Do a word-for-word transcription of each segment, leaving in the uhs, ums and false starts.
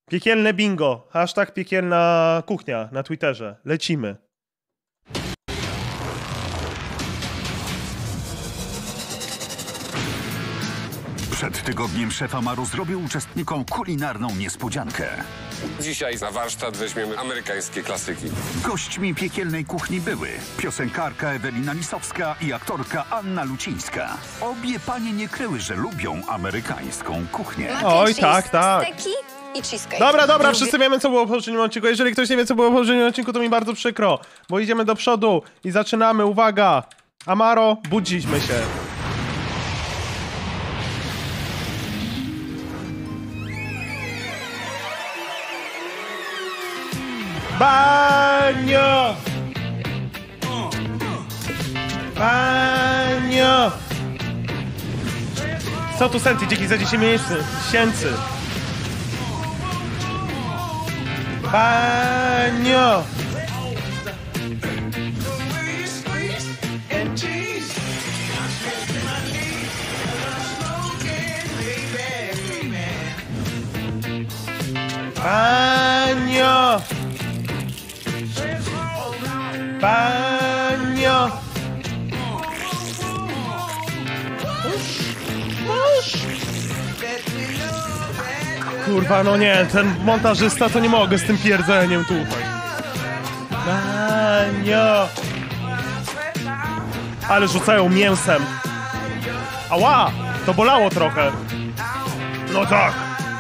Piekielne bingo. Hashtag piekielna kuchnia na Twitterze. Lecimy. Przed tygodniem szef Amaro zrobił uczestnikom kulinarną niespodziankę. Dzisiaj na warsztat weźmiemy amerykańskie klasyki. Gośćmi piekielnej kuchni były piosenkarka Ewelina Lisowska i aktorka Anna Lucińska. Obie panie nie kryły, że lubią amerykańską kuchnię. Oj, tak, tak. I cheesecake. Dobra, dobra, wszyscy wiemy, co było w poprzednim odcinku. Jeżeli ktoś nie wie, co było w poprzednim odcinku, to mi bardzo przykro, bo idziemy do przodu i zaczynamy. Uwaga! Amaro, budziliśmy się. Banio! Banio! Co tu Senti? Dzięki za dziesięć miesięcy. Banio! Banio! Banio! Kurwa, no nie, ten montażysta to nie mogę z tym pierdzeniem tutaj. Banio! Ale rzucają mięsem. Ała! To bolało trochę. No tak.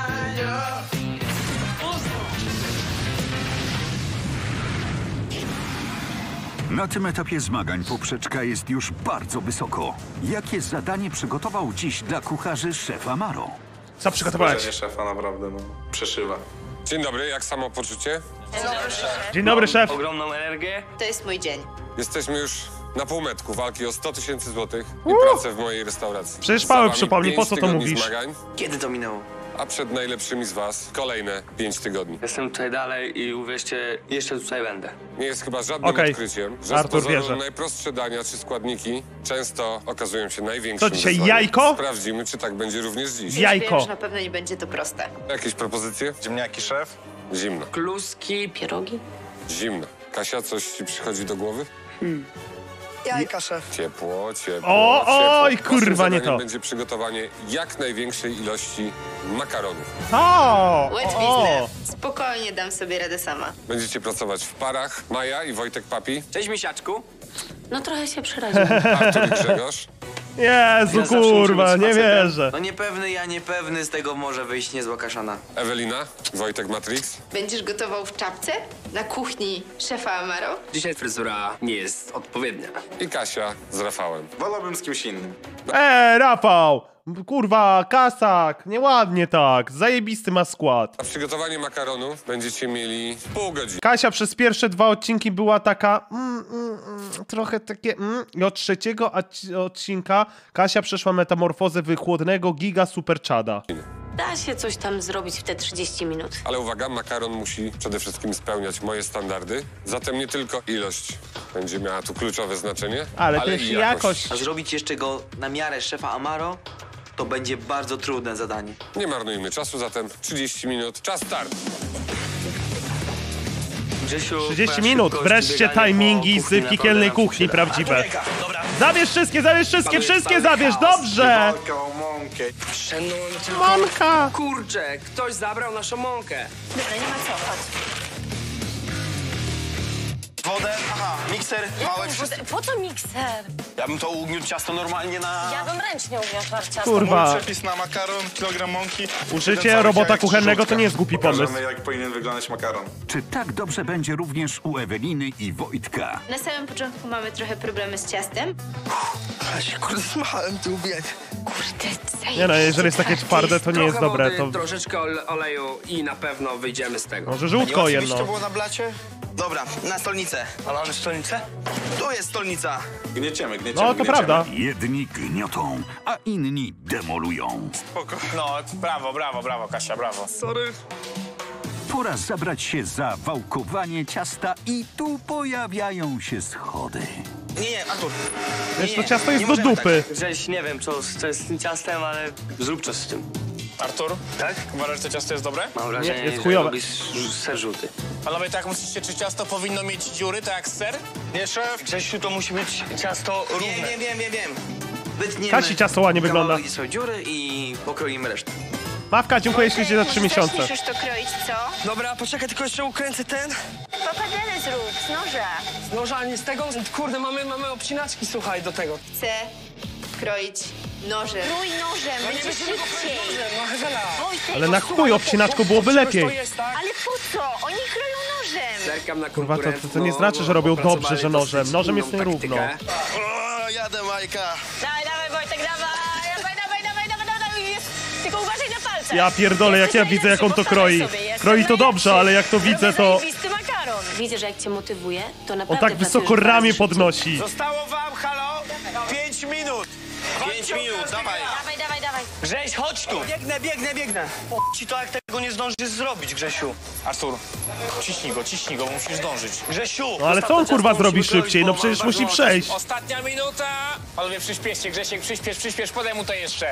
Na tym etapie zmagań poprzeczka jest już bardzo wysoko. Jakie zadanie przygotował dziś dla kucharzy szef Amaro? Co przygotowałeś? Szefa naprawdę, no, przeszywa. Dzień dobry, jak samopoczucie? Dzień dobry, szef. Dzień dobry, szef. Ogromną energię. To jest mój dzień. Jesteśmy już na półmetku walki o sto tysięcy złotych i pracę w mojej restauracji. Przecież Za Paweł wami przypomnij, po pięć co to tygodni mówisz? Zmagań, Kiedy to minęło? a przed najlepszymi z was kolejne pięć tygodni. Jestem tutaj dalej i uwierzcie, jeszcze tutaj będę. Nie jest chyba żadnym Okej. odkryciem, że Artur z pozoru wierzy. najprostsze dania czy składniki często okazują się największym Co dzisiaj, wyzwaniem. jajko? Sprawdzimy, czy tak będzie również dziś. Jajko. Wiem, że na pewno nie będzie to proste. Jakieś propozycje? Ziemniaki szef? Zimno. Kluski, pierogi? Zimno. Kasia, coś ci przychodzi do głowy? Jajka, szef. Ciepło, ciepło, O, ciepło. oj, Waszym kurwa, nie zadaniem to. będzie przygotowanie jak największej ilości makaronów. O! Łatwiznę. Spokojnie dam sobie radę sama. Będziecie pracować w parach. Maja i Wojtek Papi, Cześć, misiaczku. No trochę się przeraziłam. Artur i Grzegorz. Jezu, Ja zawsze muszę kurwa, być nie facetem. wierzę. No niepewny, ja niepewny, z tego może wyjść niezła kaszana. Ewelina, Wojtek Matrix. Będziesz gotował w czapce? Na kuchni szefa Amaro? Dzisiaj fryzura nie jest odpowiednia. I Kasia z Rafałem. Wolałbym z kimś innym. Eee, Rafał! Kurwa, kasak, nieładnie tak. Zajebisty ma skład. Na przygotowanie makaronu będziecie mieli pół godziny. Kasia przez pierwsze dwa odcinki była taka mm, mm, mm, trochę takie mm, i od trzeciego odci- odcinka Kasia przeszła metamorfozę wychłodnego giga superczada. Da się coś tam zrobić w te trzydzieści minut. Ale uwaga, makaron musi przede wszystkim spełniać moje standardy. Zatem nie tylko ilość będzie miała tu kluczowe znaczenie, Ale ale też i jakość. A zrobić jeszcze go na miarę szefa Amaro, to będzie bardzo trudne zadanie. Nie marnujmy czasu, zatem trzydzieści minut. Czas start. Grzesiu, trzydzieści twoja minut, szybkość wreszcie biegania timingi po kuchni z piekielnej naprawdę nam się kuchni przyda. prawdziwe. Zabierz wszystkie, zabierz wszystkie, Panuje wszystkie stary zabierz, chaos. dobrze! Walka o mąkę. Szanuję tylko... Monka! Kurczę, ktoś zabrał naszą mąkę. Dobra, nie ma co, chodź. Wodę, aha, mikser, małe wszystko. Po co mikser? Ja bym to ugniótł ciasto normalnie na... Ja bym ręcznie ugniotła ciasto. Kurwa, Mój przepis na makaron, kilogram mąki. użycie Jeden robota cały kuchennego to krzyżówka. nie jest głupi pomysł. Pokażemy, jak powinien wyglądać makaron. Czy tak dobrze będzie również u Eweliny i Wojtka? Na samym początku mamy trochę problemy z ciastem. Ja się kurde smachałem tu bieg. Kurde, Nie no, jeżeli jest takie twarde, to nie jest Trochę dobre, wody, to troszeczkę ole- oleju i na pewno wyjdziemy z tego. może Nie żółtko łatwiej to jedno. było na blacie? Dobra, na stolnicę. A mamy stolnicę? Tu jest stolnica. Gnieciemy, gnieciemy, No to gnieciemy. prawda. Jedni gniotą, a inni demolują. Spoko. No, brawo, brawo, brawo, Kasia, brawo. Sorry. Pora zabrać się za wałkowanie ciasta i tu pojawiają się schody. Nie, nie, Artur. Wiesz, Nie, to nie, ciasto nie jest do możemy dupy. Grześ, nie wiem, co, co jest z tym ciastem, ale zrób coś z tym. Artur? Tak? Uważasz, że to ciasto jest dobre? Mam wrażenie, jest że chujowe. robisz ser żółty. Panowie, tak myślicie, czy ciasto powinno mieć dziury, tak jak ser? Nie, szef. Grzesiu, to musi być ciasto równe. Wiem, wiem, wiem, wiem, wiem. Wytniemy Kasi ciasto ładnie wygląda. kawałek, gdzie są dziury i pokroimy resztę. Mawka, dziękuję ślicznie za trzy miesiące. Zaczniesz już to kroić, co? Dobra, poczekaj, tylko jeszcze ukręcę ten. Papadele zrób, z noża. Z noża, a nie z tego? Kurde, mamy, mamy obcinaczki, słuchaj, do tego. Chcę kroić nożem. Krój nożem, będzie szybciej. No, Hezela. Ale na chuj obcinaczku byłoby lepiej. To jest, tak? Ale po co? Oni kroją nożem. Zerkam na Kurwa, to- to- to konkurentów, nie no, znaczy, bo że robią opracowali dobrze, że nożem. dosyć Nożem jest inną nierówno. taktykę. O, jadę, Majka. Dawaj, dawaj, Wojtek, dawaj, dawaj, dawaj, dawaj, dawaj, dawaj, jest. Tylko uważaj na palce. Ja pierdolę, jak ja widzę, jak on to kroi. Kroi to dobrze, ale jak to widzę, to... Zajebisty makaron. Widzę, że jak cię motywuje, to On naprawdę tak wysoko pracujesz ramię bardzo szybko. podnosi. Zostało wam, halo? Pięć minut. Pięć minut, dawaj. Dawaj, dawaj, dawaj. Grześ, chodź tu. Biegnę, biegnę, biegnę. O, ci to jak tego nie zdążysz zrobić, Grzesiu. Artur, ciśnij go, ciśnij go, musisz zdążyć. Grzesiu! No ale co on kurwa zrobi szybciej? No przecież musi przejść. Ostatnia minuta. Panowie, przyspieszcie, Grzesiek, przyspiesz, przyspiesz, podaj mu to jeszcze.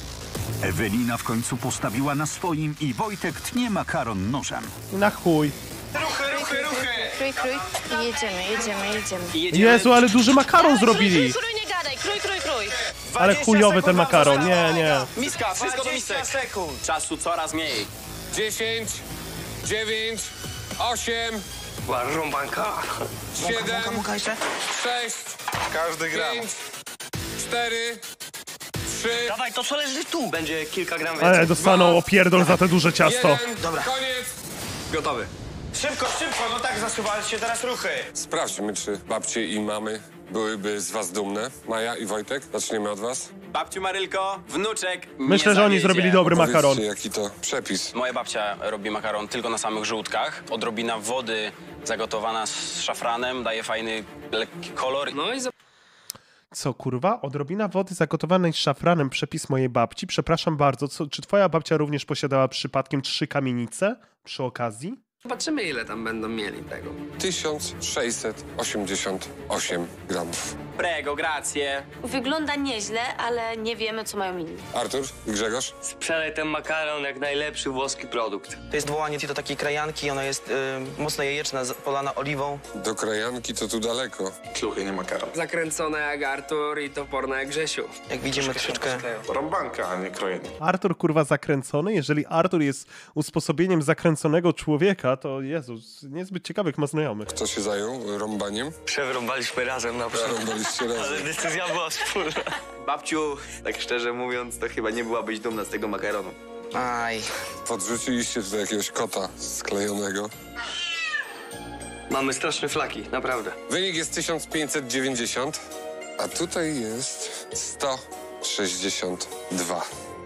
Ewelina w końcu postawiła na swoim i Wojtek tnie makaron nożem. Na chuj. Ruchy, ruchy, ruchy. Krój, krój i jedziemy, jedziemy, jedziemy. Jezu, ale duży makaron zrobili. Krój, nie gadaj, krój, krój, krój. Ale chujowy ten makaron, nie, nie. Miska, wszystko do misek. sekund. Czasu coraz mniej. dziesięć, dziewięć, osiem, Była rąbanka. siedem, Muka jeszcze? sześć, Każdy gram. pięć, cztery, trzy, Dawaj, to co leży tu? Będzie kilka gram więcej. Ale dostaną opierdol za te duże ciasto. jeden. Dobra. Koniec. Gotowy. Szybko, szybko, no tak, zasuwajcie teraz ruchy. Sprawdźmy, czy babcie i mamy byłyby z was dumne. Maja i Wojtek, zaczniemy od was. Babciu Marylko, wnuczek Myślę, że oni zrobili dobry makaron. Powiedzcie, jaki to przepis. Moja babcia robi makaron tylko na samych żółtkach. Odrobina wody zagotowana z szafranem daje fajny, lekki kolor. No i Co, kurwa? Odrobina wody zagotowanej z szafranem, przepis mojej babci. Przepraszam bardzo, co, czy twoja babcia również posiadała przypadkiem trzy kamienice przy okazji? zobaczymy, ile tam będą mieli tego. tysiąc sześćset osiemdziesiąt osiem gramów. Prego, grazie. Wygląda nieźle, ale nie wiemy, co mają inni. Artur i Grzegorz? Sprzedaj ten makaron jak najlepszy włoski produkt. To jest wołanie do takiej krajanki, ona jest y, mocno jajeczna, z- polana oliwą. Do krajanki to tu daleko. Kluchy, nie makaron. Zakręcone jak Artur i toporne jak Grzesiu. Jak widzimy troszeczkę... Rąbanka, a nie krojenie. Artur, kurwa, zakręcony? Jeżeli Artur jest usposobieniem zakręconego człowieka, to Jezus, niezbyt ciekawych ma znajomych. Kto się zajął rąbaniem? Przewrąbaliśmy razem na przykład. Rąbaliście razem. Decyzja była wspólna. Babciu, tak szczerze mówiąc, to chyba nie byłabyś dumna z tego makaronu. Aj. Podrzuciliście tutaj jakiegoś kota sklejonego. Mamy straszne flaki, naprawdę. Wynik jest tysiąc pięćset dziewięćdziesiąt, a tutaj jest sto sześćdziesiąt dwa.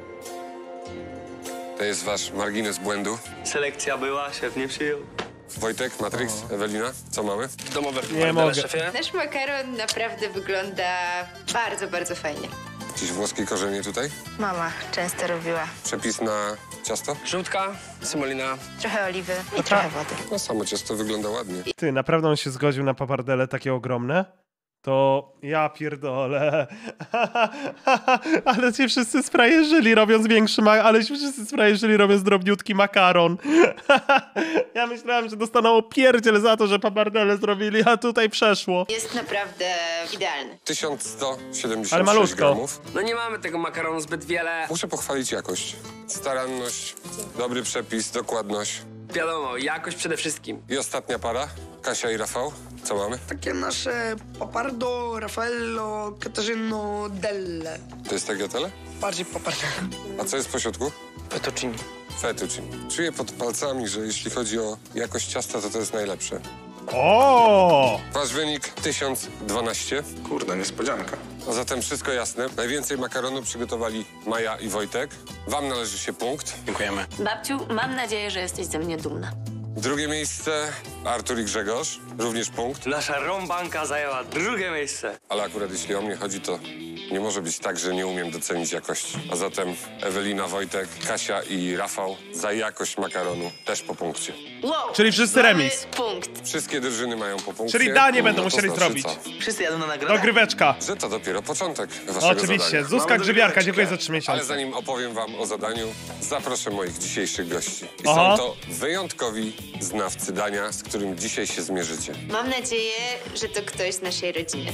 To jest wasz margines błędu. Selekcja była, szef nie przyjął. Wojtek, Matrix, Ewelina, co mamy? Domowe Nie mogę. szefie. Nasz makaron naprawdę wygląda bardzo, bardzo fajnie. Jakieś włoskie korzenie tutaj? Mama często robiła. Przepis na ciasto? Żółtka, semolina. Trochę oliwy i trochę wody. No samo ciasto wygląda ładnie. Ty, naprawdę on się zgodził na papardele takie ogromne? To ja pierdolę. Ale się wszyscy sprajeżyli robiąc większy makaron, ale się wszyscy sprajeżyli robiąc drobniutki makaron. Ja myślałem, że dostaną opierdziel za to, że papardele zrobili, a tutaj przeszło. Jest naprawdę idealny. tysiąc sto Ale siedemdziesiąt sześć malutko. gramów. No nie mamy tego makaronu zbyt wiele. Muszę pochwalić jakość. Staranność, dobry przepis, dokładność. Wiadomo, jakość przede wszystkim. I ostatnia para, Kasia i Rafał. Co mamy? Takie nasze Papardo, Raffaello, Katarzyno, Delle. To jest tagliatelle? Bardziej Papardo. A co jest po środku? Fettuccine. Fettuccine. Czuję pod palcami, że jeśli chodzi o jakość ciasta, to to jest najlepsze. O! Wasz wynik tysiąc dwanaście. Kurde, niespodzianka. A zatem wszystko jasne. Najwięcej makaronu przygotowali Maja i Wojtek. Wam należy się punkt. Dziękujemy. Babciu, mam nadzieję, że jesteś ze mnie dumna. Drugie miejsce Artur i Grzegorz. Również punkt. Nasza rąbanka zajęła drugie miejsce. Ale akurat jeśli o mnie chodzi, to Nie może być tak, że nie umiem docenić jakości. A zatem Ewelina, Wojtek, Kasia i Rafał za jakość makaronu też po punkcie. Wow. Czyli wszyscy Mamy remis. punkt. Wszystkie drużyny mają po punkcie. Czyli danie No będą to musieli znaczy zrobić. co? Wszyscy jadą na nagrodę. Dogryweczka. Że to dopiero początek waszego Oczywiście. zadania. Zuzka Grzybiarka, dziękuję za trzy Ale miesiące. zanim opowiem wam o zadaniu, zaproszę moich dzisiejszych gości. I Aha. są to wyjątkowi znawcy dania, z którym dzisiaj się zmierzycie. Mam nadzieję, że to ktoś z naszej rodziny.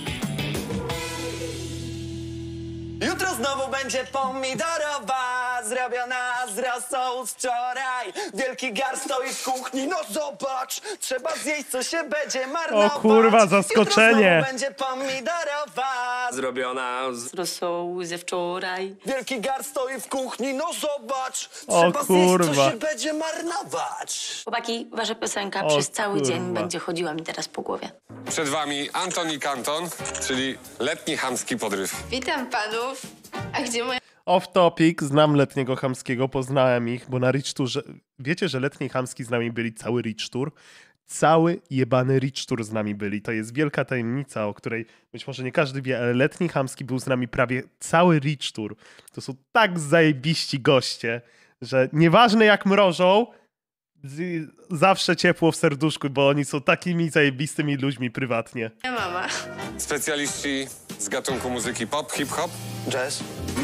Jutro znowu będzie pomidorowa, zrobiona z rosół z wczoraj. Wielki gar stoi w kuchni, no zobacz, trzeba zjeść, co się będzie marnować. O kurwa, zaskoczenie. Jutro znowu będzie pomidorowa, Zrobiona z Rosołu ze wczoraj. wielki gar stoi w kuchni, no zobacz, O trzeba zjeść, co kurwa. się będzie marnować. Chłopaki, wasza piosenka O przez cały kurwa. dzień będzie chodziła mi teraz po głowie. Przed wami Antoni Kanton, czyli letni chamski podryw. Witam panów. A gdzie moja... Off topic, znam letniego chamskiego, poznałem ich, bo na Rich Tourze... Wiecie, że letni chamski z nami byli cały Rich Tour? Cały jebany Rich Tour z nami byli. To jest wielka tajemnica, o której być może nie każdy wie, ale letni chamski był z nami prawie cały Rich Tour. To są tak zajebiści goście, że nieważne jak mrożą, z- zawsze ciepło w serduszku, bo oni są takimi zajebistymi ludźmi prywatnie. moja mama? Specjaliści z gatunku muzyki pop, hip-hop. Jazz.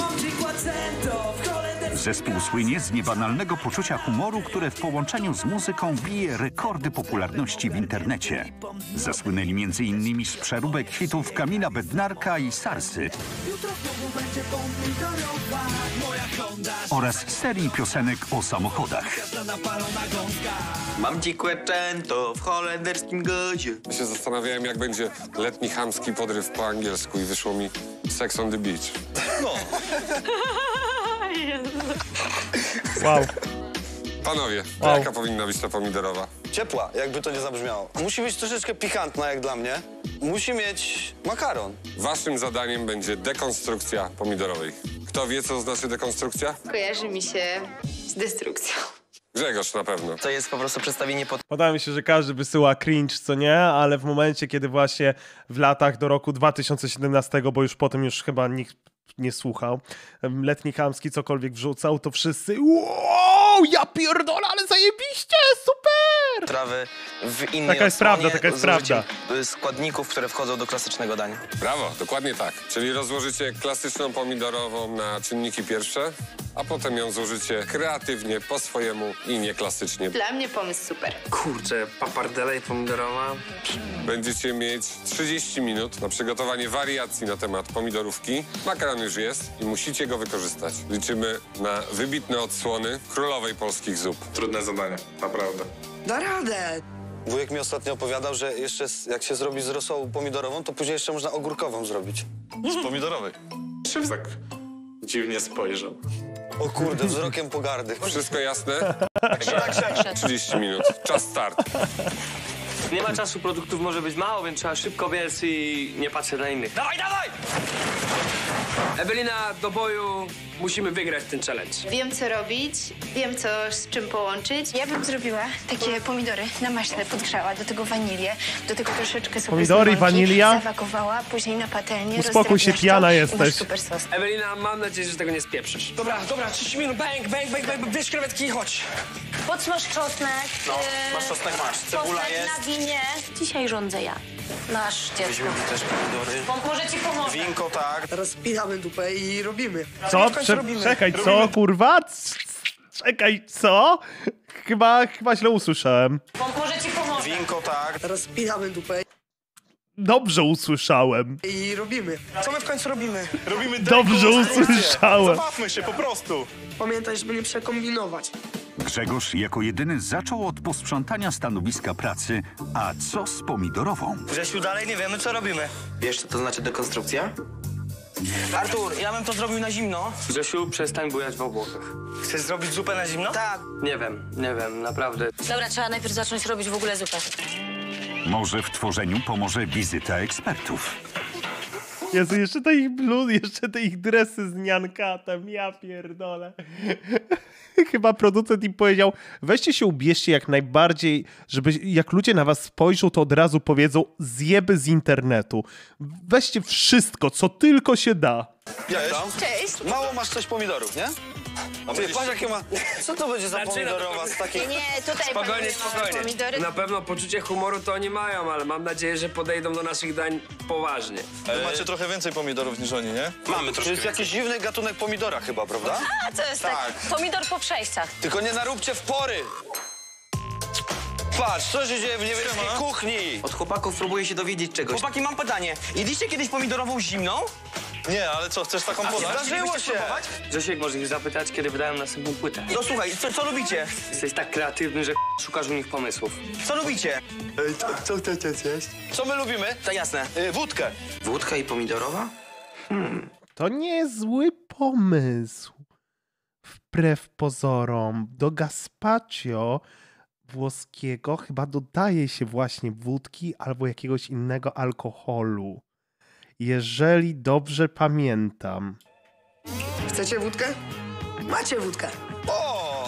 Zespół słynie z niebanalnego poczucia humoru, które w połączeniu z muzyką bije rekordy popularności w internecie. Zasłynęli między innymi z przeróbek hitów Kamila Bednarka i Sarsy oraz serii piosenek o samochodach. Mam cinquecento w holenderskim gazie. Ja się zastanawiałem, jak będzie letni chamski podryw po angielsku i wyszło mi Sex on the Beach. Wow. Panowie, to Wow. jaka powinna być ta pomidorowa? Ciepła, jakby to nie zabrzmiało. Musi być troszeczkę pikantna, jak dla mnie. Musi mieć makaron. Waszym zadaniem będzie dekonstrukcja pomidorowej. Kto wie, co znaczy dekonstrukcja? Kojarzy mi się z destrukcją. Grzegorz na pewno. To jest po prostu przedstawienie pod... Podoba mi się, że każdy wysyła cringe, co nie, ale w momencie, kiedy właśnie w latach do roku dwa tysiące siedemnastego, bo już potem już chyba nikt nie słuchał, letni chamski cokolwiek wrzucał, to wszyscy wow, ja pierdolę, ale zajebiście, super! trawy w innej Taka jest odsłonie prawda, taka jest z użyciem prawda. składników, które wchodzą do klasycznego dania. Brawo, dokładnie tak. Czyli rozłożycie klasyczną pomidorową na czynniki pierwsze, a potem ją złożycie kreatywnie, po swojemu i nieklasycznie. Dla mnie pomysł super. Kurczę, papardela i pomidorowa. Będziecie mieć trzydzieści minut na przygotowanie wariacji na temat pomidorówki. Makaron już jest i musicie go wykorzystać. Liczymy na wybitne odsłony królowej polskich zup. Trudne zadanie, naprawdę. Da radę. Wujek mi ostatnio opowiadał, że jeszcze z, jak się zrobi z rosołu pomidorową, to później jeszcze można ogórkową zrobić. Z pomidorowej. Szef tak dziwnie spojrzał. O kurde, wzrokiem pogardy. Wszystko jasne? trzydzieści minut. Czas start. Nie ma czasu, produktów może być mało, więc trzeba szybko biec i nie patrzeć na innych. Dawaj, dawaj! Ewelina, do boju musimy wygrać ten challenge. Wiem, co robić, wiem, co z czym połączyć. Ja bym zrobiła takie pomidory na maśle, podgrzała, do tego wanilię, do tego troszeczkę sobie Pomidory, mąki, wanilia? zawakowała, później na patelnię, Uspokój się, rozdrabniasz pijana to i jesteś. masz super sos. Ewelina, mam nadzieję, że tego nie spieprzysz. Dobra, dobra, trzydzieści minut, bang, bang, bang, bang, bierz krewetki i chodź. Podsmaż czosnek. No, yy, masz czosnek, masz. Cebula czosnek jest. na winie. Dzisiaj rządzę ja. Nasz dziecko. Weźmiemy też pomidory. Bo może ci pomoże. Winko, tak. Rozpinamy dupę i robimy. Co? W końcu Prze- robimy. czekaj, co, Robimy. kurwa? C- Czekaj, co? Chyba, chyba źle usłyszałem. Bo może ci pomoże. Winko, tak. Rozpinamy dupę Dobrze usłyszałem. i robimy. Co my w końcu robimy? Robimy Dobrze dekonstrukcję. usłyszałem. Zabawmy się po prostu. Pamiętaj, żeby nie przekombinować. Grzegorz jako jedyny zaczął od posprzątania stanowiska pracy, a co z pomidorową? Grzesiu, dalej nie wiemy, co robimy. Wiesz, co to znaczy dekonstrukcja? Artur, ja bym to zrobił na zimno. Grzesiu, przestań bujać w obłokach. Chcesz zrobić zupę na zimno? Tak. Nie wiem, nie wiem, naprawdę. Dobra, trzeba najpierw zacząć robić w ogóle zupę. Może w tworzeniu pomoże wizyta ekspertów. Jezu, jeszcze te ich bluz, jeszcze te ich dresy z niankatem, ja pierdolę. chyba producent im powiedział, weźcie się ubierzcie jak najbardziej, żeby jak ludzie na was spojrzą, to od razu powiedzą zjeby z internetu. Weźcie wszystko, co tylko się da. Jak tam? Cześć. Mało masz coś pomidorów, nie? Ty, patrz jakie ma... Co to będzie za Znaczy, pomidorowa z takich... Nie, tutaj Spokojnie, panują spokojnie. pomidory. Na pewno poczucie humoru to oni mają, ale mam nadzieję, że podejdą do naszych dań poważnie. Wy macie trochę więcej pomidorów niż oni, nie? Mamy To troszkę jest jakiś dziwny gatunek pomidora chyba, prawda? A, to jest tak. Pomidor po przejściach. Tylko nie naróbcie w pory! Patrz, co się dzieje w niemieckiej kuchni? Od chłopaków próbuję się dowiedzieć czegoś. Chłopaki, mam pytanie. Jedliście kiedyś pomidorową zimną? Nie, ale co, chcesz taką podać? Zdarzyło się! Grzesiek, może ich zapytać, kiedy wydają następną płytę. No słuchaj, co, co lubicie? Jesteś tak kreatywny, że szukasz u nich pomysłów. Co lubicie? Co chcecie zjeść? Co my lubimy? To jasne. Y, wódkę. Wódka i pomidorowa? To nie jest zły pomysł. Wbrew pozorom, do gazpacho włoskiego chyba dodaje się właśnie wódki albo jakiegoś innego alkoholu. Jeżeli dobrze pamiętam. Chcecie wódkę? Macie wódkę. O!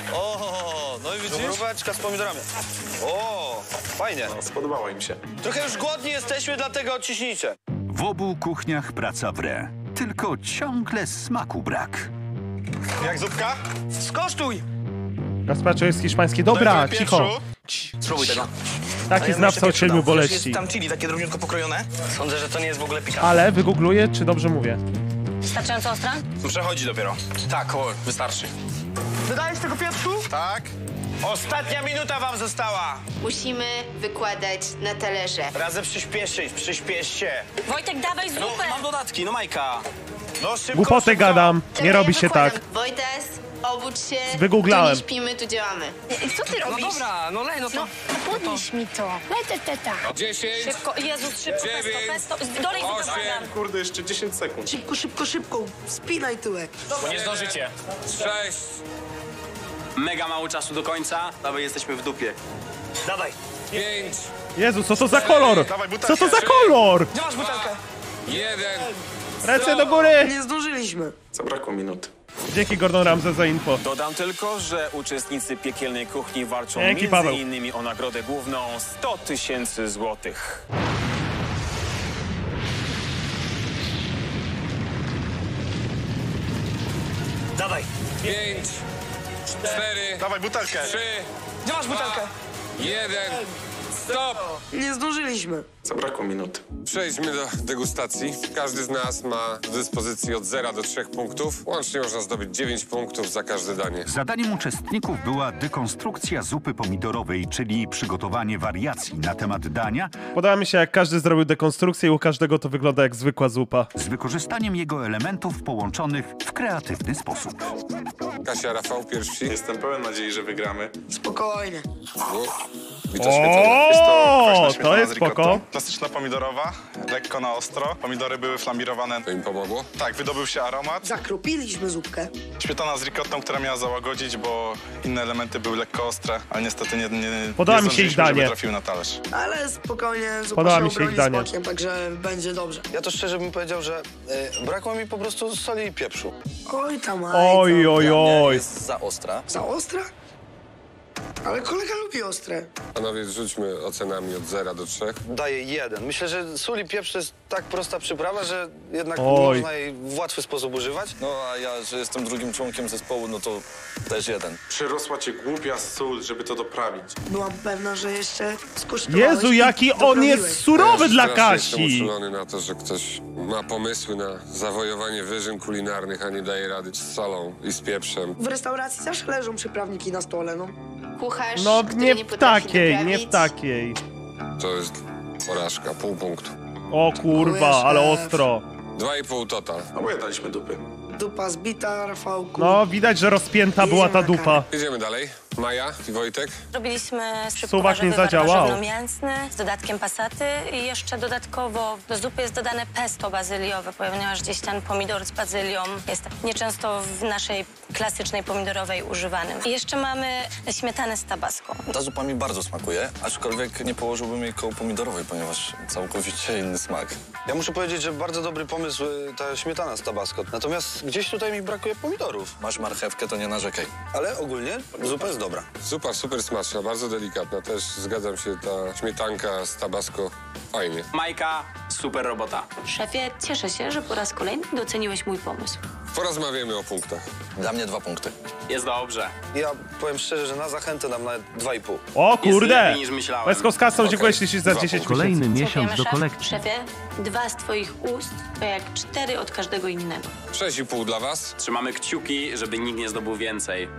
O! No i widzisz? Wróbeczka z pomidorami. O! Fajnie. No, spodobało im się. Trochę już głodni jesteśmy, dlatego odciśnijcie. W obu kuchniach praca wre. Tylko ciągle smaku brak. Jak zupka? Skosztuj! Gazpacho jest hiszpańskie. Dobra, Daj cicho. Spróbuj tego. Taki znawca od siedmiu boleści. Jest tam chili, takie drobniutko pokrojone. Sądzę, że to nie jest w ogóle pikantne. Ale wygoogluję, czy dobrze mówię. Wystarczająco ostra? Przechodzi dopiero. Tak, o, wystarczy. Wydajesz tego pieprzu? Tak. Ostatnia minuta wam została. Musimy wykładać na talerze. Razem przyspieszyć, przyspieszcie. Wojtek, dawaj No, zupę! mam dodatki, no Majka. No szybko, Głupotę szybko. gadam. Czekaj, Nie robi ja się wykładam. tak. Wojtas, obudź się. Wygooglałem. Tu nie śpimy, tu działamy. Co ty No robisz? dobra, no lej, no to... No podnieś mi to. Lej teta. dziesięć, Szybko, Jezus, szybko, dziewięć, pesto, pesto. Dolej zupę, osiem, błagam. Kurde, jeszcze dziesięć sekund. Szybko, szybko, szybko. Spinaj tyłek. Bo nie zdążycie. sześć, Mega mało czasu do końca. Dawaj, jesteśmy w dupie. Dawaj. pięć, Jezu, co to za kolor? Dawaj butelkę. Co to za kolor? Gdzie masz butelkę? jeden. Ręce do góry! Nie zdążyliśmy. Zabrakło minut. Dzięki Gordon Ramsay za info. Dodam tylko, że uczestnicy piekielnej kuchni walczą Dzięki, między Paweł. innymi o nagrodę główną sto tysięcy złotych. Dawaj. pięć, cztery, Dawaj butelkę. trzy, Gdzie masz butelkę? jeden. Stop! Nie zdążyliśmy. Zabrakło minut. Przejdźmy do degustacji. Każdy z nas ma do dyspozycji od zera do trzech punktów. Łącznie można zdobyć dziewięć punktów za każde danie. Zadaniem uczestników była dekonstrukcja zupy pomidorowej, czyli przygotowanie wariacji na temat dania Podoba mi się, jak każdy zrobił dekonstrukcję i u każdego to wygląda jak zwykła zupa. z wykorzystaniem jego elementów połączonych w kreatywny sposób. Kasia, Rafał, pierwsi. Jestem pełen nadziei, że wygramy. Spokojnie. No. I to O, świecone. Jest to kwaśna to śmietana jest z ricotto. spoko. Klasyczna pomidorowa, lekko na ostro. Pomidory były flamirowane. To im pomogło? Tak, wydobył się aromat. Zakropiliśmy zupkę. Śmietana z ricottą, która miała załagodzić, bo inne elementy były lekko ostre, ale niestety nie, nie, Podoba nie mi się ich zdążyliśmy, żeby danie. trafiły na talerz. Ale spokojnie, zupa Podoba się mi się ich obroni danie. smakiem, także będzie dobrze. Ja to szczerze bym powiedział, że y, brakło mi po prostu soli i pieprzu. Oj tam, aj, Oj, tam. oj, oj. Jest za ostra. Za ostra? Ale kolega lubi ostre. Panowie, rzućmy ocenami od zera do trzech. Daję jeden. Myślę, że sól i pieprz to jest tak prosta przyprawa, że jednak Oj. można jej w łatwy sposób używać. No a ja, że jestem drugim członkiem zespołu, no to też jeden. Przyrosła cię głupia sól, żeby to doprawić. Byłam pewna, że jeszcze skosztowałeś Jezu, i jaki on doprawiłeś. jest surowy Ja dla strasznie Jestem Kasi! uczulony na to, że ktoś ma pomysły na zawojowanie wyżyn kulinarnych, a nie daje rady z solą i z pieprzem. W restauracji zawsze leżą przyprawniki na stole, no. Kucharz, No który nie nie w potrafi takiej, doprawić. nie w takiej. To jest porażka, pół punktu. O kurwa, ale ostro. Dwa i pół total. Oboje daliśmy dupy. Dupa zbita, Rafałku. No, widać, że rozpięta była ta dupa. Jedziemy dalej. Maja i Wojtek? Robiliśmy Suwak nie zadziałał. mięsny z dodatkiem pasaty i jeszcze dodatkowo do zupy jest dodane pesto bazyliowe, ponieważ gdzieś ten pomidor z bazylią jest nieczęsto w naszej klasycznej pomidorowej używanym. I jeszcze mamy śmietanę z tabasco. Ta zupa mi bardzo smakuje, aczkolwiek nie położyłbym jej koło pomidorowej, ponieważ całkowicie inny smak. Ja muszę powiedzieć, że bardzo dobry pomysł ta śmietana z tabasco. Natomiast gdzieś tutaj mi brakuje pomidorów. Masz marchewkę, to nie narzekaj. Ale ogólnie zupa jest dobra. Zupa super smaczna, bardzo delikatna. Też zgadzam się, ta śmietanka z tabasco fajnie. Majka, super robota. Szefie, cieszę się, że po raz kolejny doceniłeś mój pomysł. Porozmawiamy o punktach. Dla mnie dwa punkty. Jest dobrze. Ja powiem szczerze, że na zachętę dam nawet dwa i pół. O kurde! niż myślałem. Łezko z kasą, Okej. dziękuję ślicznie za Dwa dziesięć punkty. miesięcy. Kolejny miesiąc do Dziękujemy, kolekcji. Szefie, dwa z twoich ust to jak cztery od każdego innego. sześć i pół dla was. Trzymamy kciuki, żeby nikt nie zdobył więcej.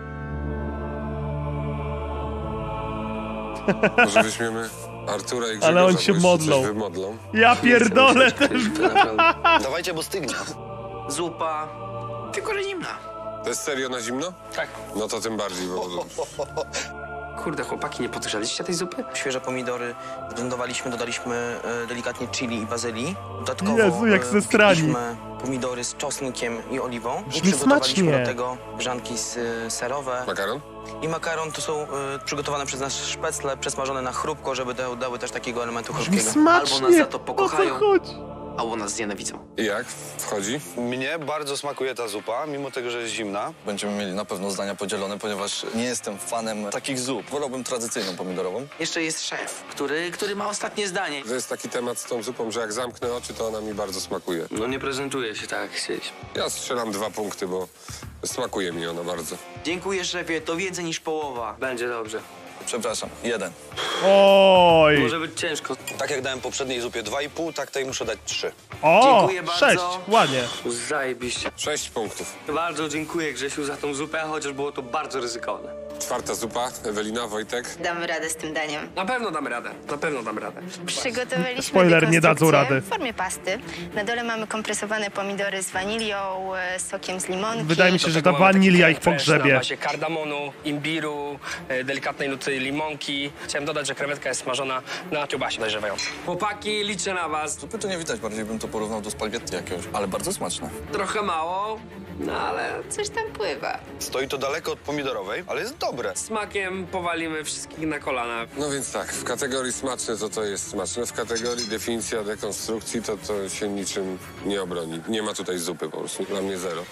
Może weźmiemy Artura i Grzegorza, Ale on bo się jeszcze modlą. coś wymodlą. Ja pierdolę ten... Dawajcie, bo stygnie. Zupa, tylko że zimna. To jest serio na zimno? Tak. No to tym bardziej, bo... Kurde, chłopaki, nie podgrzaliście tej zupy? Świeże pomidory zblendowaliśmy, dodaliśmy e, delikatnie chili i bazylii. Dodatkowo Jezu, jak ze strani. dodaliśmy pomidory z czosnkiem i oliwą. I Brzmi przygotowaliśmy smacznie. do tego grzanki z, e, serowe. Makaron? I makaron to są e, przygotowane przez nas szpecle, przesmażone na chrupko, żeby da, dały też takiego elementu Brzmi chrupkiego. smacznie! Albo nas za to O co pokochają. chodzi? Albo nas znienawidzą. I jak? Wchodzi? Mnie bardzo smakuje ta zupa, mimo tego, że jest zimna. Będziemy mieli na pewno zdania podzielone, ponieważ nie jestem fanem takich zup. Wolałbym tradycyjną pomidorową. Jeszcze jest szef, który, który ma ostatnie zdanie. To jest taki temat z tą zupą, że jak zamknę oczy, to ona mi bardzo smakuje. No nie prezentuje się tak, jak chcieliśmy. Ja strzelam dwa punkty, bo smakuje mi ona bardzo. Dziękuję, szefie, to więcej niż połowa. Będzie dobrze. Przepraszam, jeden. Oj! Może być ciężko. Tak jak dałem poprzedniej zupie dwa i pół, tak tej muszę dać trzy. O! Dziękuję bardzo. Sześć, ładnie. Zajebiście. Sześć punktów. Bardzo dziękuję, Grzesiu, za tą zupę, chociaż było to bardzo ryzykowne. Czwarta zupa. Ewelina, Wojtek. Damy radę z tym daniem. Na pewno damy radę. Na pewno damy radę. Przygotowaliśmy Spoiler, nie dadzą dekonstrukcję rady. w formie pasty. Na dole mamy kompresowane pomidory z wanilią, e, sokiem z limonki. Wydaje mi się, Do że tego ta mamy taki wanilia crème ich fraîche pogrzebie. Na bazie kardamonu, imbiru, e, delikatnej nuty limonki. Chciałem dodać, że krewetka jest smażona na kiełbasie dojrzewającej. Chłopaki, liczę na was. Zupy to nie widać, bardziej bym to porównał do spaghetti jakiegoś, ale bardzo smaczne. Trochę mało, no ale Coś tam pływa. Stoi to daleko od pomidorowej, ale jest dobre. smakiem powalimy wszystkich na kolana. No więc tak, w kategorii smaczne to to jest smaczne, w kategorii definicja dekonstrukcji to to się niczym nie obroni. Nie ma tutaj zupy po prostu, dla mnie zero.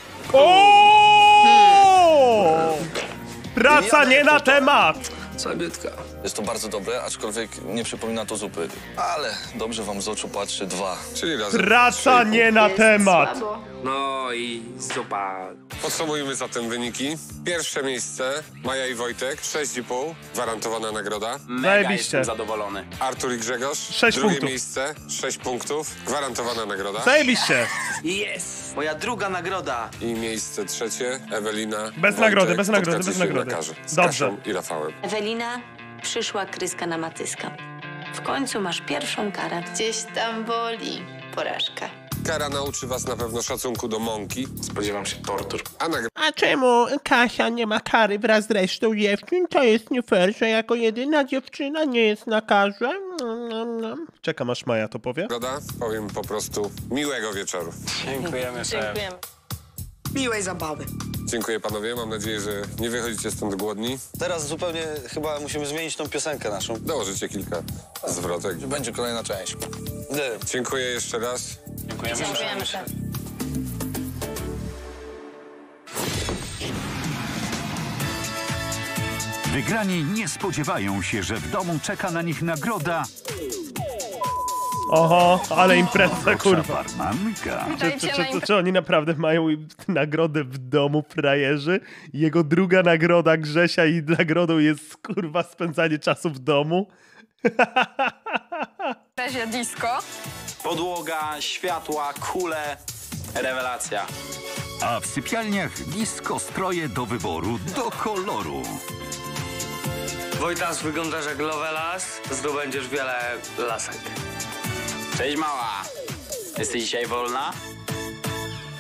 O! Praca nie na temat! Zabytka. Jest to bardzo dobre, aczkolwiek nie przypomina to zupy. Ale dobrze wam z oczu patrzy dwa. Czyli razem Praca nie na temat! Słabo. No i zupa. Podsumujmy zatem wyniki. Pierwsze miejsce Maja i Wojtek, sześć i pół, gwarantowana nagroda. Mega Zajebiście. jestem zadowolony. Artur i Grzegorz, Sześć drugie punktów. miejsce, sześć punktów, gwarantowana nagroda. Zajebiście! Yes! Moja druga nagroda. I miejsce trzecie, Ewelina, Bez Wojtek, nagrody, bez nagrody, spotkacie bez się nagrody. na karze z Dobrze. Kasią i Rafałem. Ewelina, przyszła kryska na matyska. W końcu masz pierwszą karę. Gdzieś tam boli porażka. Kara nauczy was na pewno szacunku do mąki. Spodziewam się tortur. A nagroda A czemu Kasia nie ma kary wraz z resztą dziewczyn? To jest nie fair, że jako jedyna dziewczyna nie jest na karze. Czekam aż Maja to powie. powiem po prostu miłego wieczoru. Dziękujemy, szef. Dziękujemy. Miłej zabawy. Dziękuję panowie, mam nadzieję, że nie wychodzicie stąd głodni. Teraz zupełnie chyba musimy zmienić tą piosenkę naszą. Dołożycie kilka zwrotek. Będzie kolejna część. Nie. Dziękuję jeszcze raz. Dziękujemy. Dziękujemy, szef. Wygrani nie spodziewają się, że w domu czeka na nich nagroda. Oho, ale impreza, kurwa. Barmanka. Czy, czy, czy, czy oni naprawdę mają nagrodę w domu, frajerzy? Jego druga nagroda Grzesia i nagrodą jest, kurwa, spędzanie czasu w domu? Razie disco. Podłoga, światła, kule. Rewelacja. A w sypialniach disco stroje do wyboru, do koloru. Wojtas, wyglądasz jak Lovelas, zdobędziesz wiele lasek. Cześć mała. Jesteś dzisiaj wolna?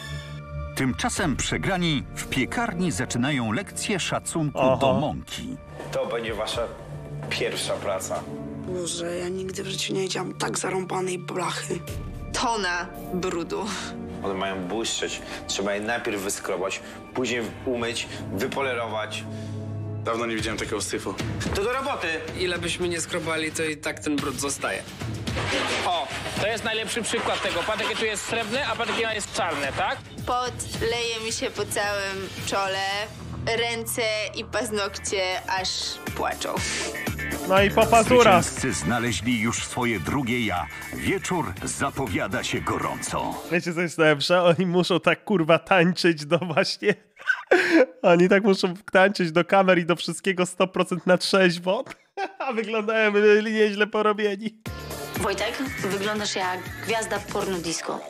Tymczasem przegrani w piekarni zaczynają lekcję szacunku Aha. do mąki. To będzie wasza pierwsza praca. Boże, ja nigdy w życiu nie widziałam tak zarąbanej blachy. Tona brudu. One mają błyszczeć. Trzeba je najpierw wyskrobać, później umyć, wypolerować. Dawno nie widziałem takiego syfu. To do roboty! Ile byśmy nie skrobali, to i tak ten brud zostaje. O, to jest najlepszy przykład tego. Patyki tu jest srebrny, a patyki jest czarne, tak? Pot leje mi się po całym czole, ręce i paznokcie aż płaczą. No i popazura. Zwycięzcy znaleźli już swoje drugie ja. Wieczór zapowiada się gorąco. Wiecie co jest najlepsze? Oni muszą tak kurwa tańczyć do właśnie... Oni tak muszą tańczyć do kamer i do wszystkiego sto procent na trzeźwo. A wyglądają nieźle porobieni. Wojtek, wyglądasz jak gwiazda porno disco.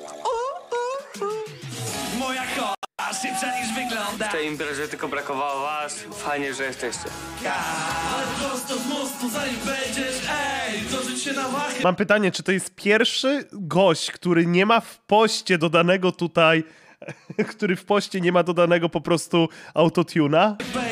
Moja kocha szybsza niż wygląda. W tej imprezie tylko brakowało was. Fajnie, że jesteście. Ale prosto z mostu, zanim będziesz, ej, dorzuć się na wachę. Mam pytanie, czy to jest pierwszy gość, który nie ma w poście dodanego tutaj, który w poście nie ma dodanego po prostu autotuna?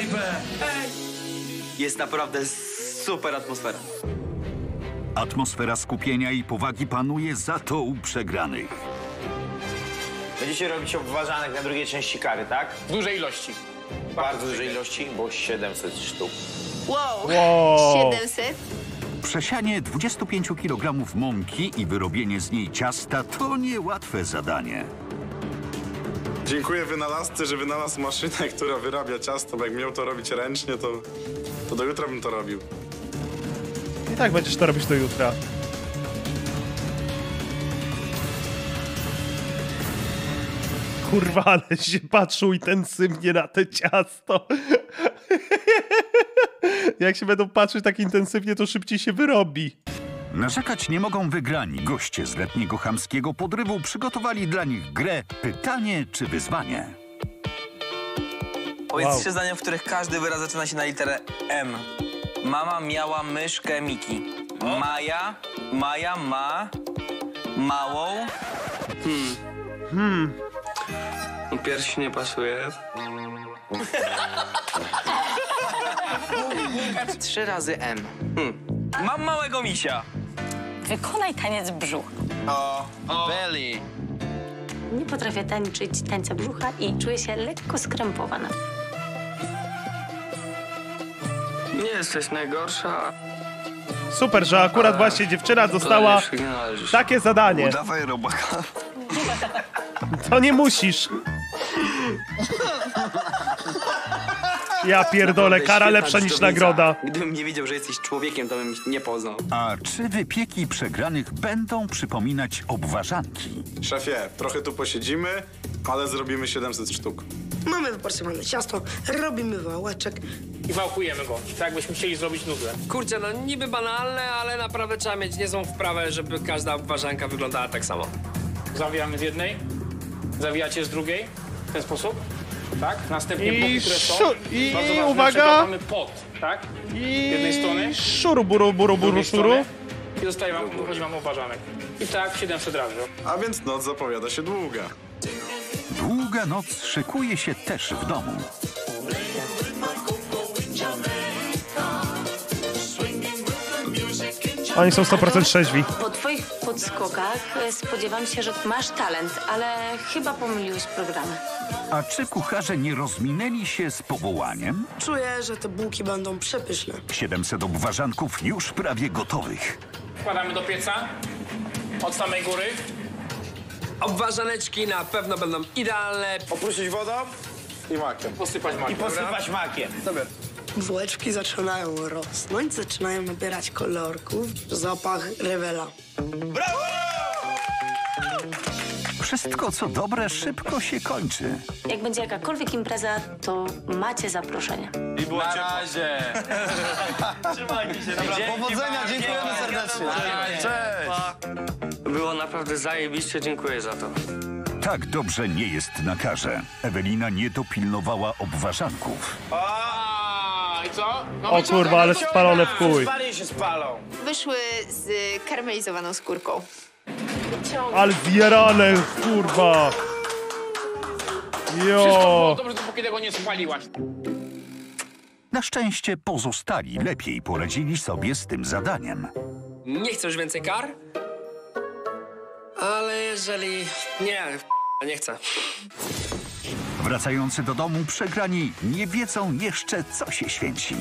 Jest naprawdę super atmosfera. Atmosfera skupienia i powagi panuje za to u przegranych. Będziecie robić obważanek na drugiej części kary, tak? W dużej ilości. Bardzo dużej ilości, bo siedemset sztuk. Wow, Wow. siedemset? Przesianie dwudziestu pięciu kilogramów mąki i wyrobienie z niej ciasta to niełatwe zadanie. Dziękuję wynalazcy, że wynalazł maszynę, która wyrabia ciasto, bo jak miał to robić ręcznie, to, to do jutra bym to robił. I tak będziesz to robić do jutra. Kurwa, ale się patrzył intensywnie na te ciasto. Jak się będą patrzeć tak intensywnie, to szybciej się wyrobi. Narzekać nie mogą wygrani. Goście z letniego chamskiego podrywu przygotowali dla nich grę pytanie czy wyzwanie. Powiedz Wow. trzy zdania, w których każdy wyraz zaczyna się na literę M. Mama miała myszkę Miki. Maja, Maja ma małą. Hmm. Hmm. Pierś nie pasuje. Trzy razy M. Hmm. Mam małego misia. Wykonaj taniec brzucha. O, o. Belly. Nie potrafię tańczyć tańca brzucha i czuję się lekko skrępowana. Nie jesteś najgorsza. Super, że akurat właśnie dziewczyna dostała takie zadanie. Udawaj robaka. To nie musisz. Ja pierdolę, kara lepsza niż nagroda. Gdybym nie wiedział, że jesteś człowiekiem, to bym nie poznał. A czy wypieki przegranych będą przypominać obwarzanki? Szefie, trochę tu posiedzimy, ale zrobimy siedemset sztuk. Mamy wyporcjonowane ciasto, robimy wałeczek. I wałkujemy go, tak jakbyśmy chcieli zrobić nudle. Kurczę, no niby banalne, ale naprawdę trzeba mieć niezłą wprawę, żeby każda obwarzanka wyglądała tak samo. Zawijamy z jednej, zawijacie z drugiej, w ten sposób, tak? Następnie I boki, które są. szu- i Bardzo ważne, uwaga. przekładamy pod, tak? I Z jednej strony. szuru, buru, buru, z buru, drugiej szuru. strony. I zostaje wam, wychodzi wam obważanek. I tak siedemset razy. A więc noc zapowiada się długa. Długa noc szykuje się też w domu. Oni są sto procent trzeźwi. Po twoich podskokach e, spodziewam się, że masz talent, ale chyba pomyliłeś programy. A czy kucharze nie rozminęli się z powołaniem? Czuję, że te bułki będą przepyszne. siedemset obwarzanków już prawie gotowych. Wkładamy do pieca od samej góry. Obwarzaneczki na pewno będą idealne. Oprócić wodą i makiem. Posypać makiem. I posypać makiem. Bułeczki zaczynają rosnąć, zaczynają nabierać kolorków, zapach rewela. Wszystko co dobre szybko się kończy. Jak będzie jakakolwiek impreza, to macie zaproszenie. I było na razie. Trzymajcie się. Dobra, Powodzenia, dziękujemy serdecznie. Cześć. Było naprawdę zajebiście, dziękuję za to. Tak dobrze nie jest na karze. Ewelina nie dopilnowała obwarzanków. A, i co? No O i co? kurwa, ale spalone w chuj. Spali się spalą. Wyszły z karmelizowaną skórką. Ale zjarane, kurwa. Wszystko było Jo. dobrze, dopóki tego nie spaliłaś. Na szczęście pozostali lepiej poradzili sobie z tym zadaniem. Nie chcę już więcej kar? Ale jeżeli... Nie, nie chcę. Wracający do domu przegrani nie wiedzą jeszcze, co się święci.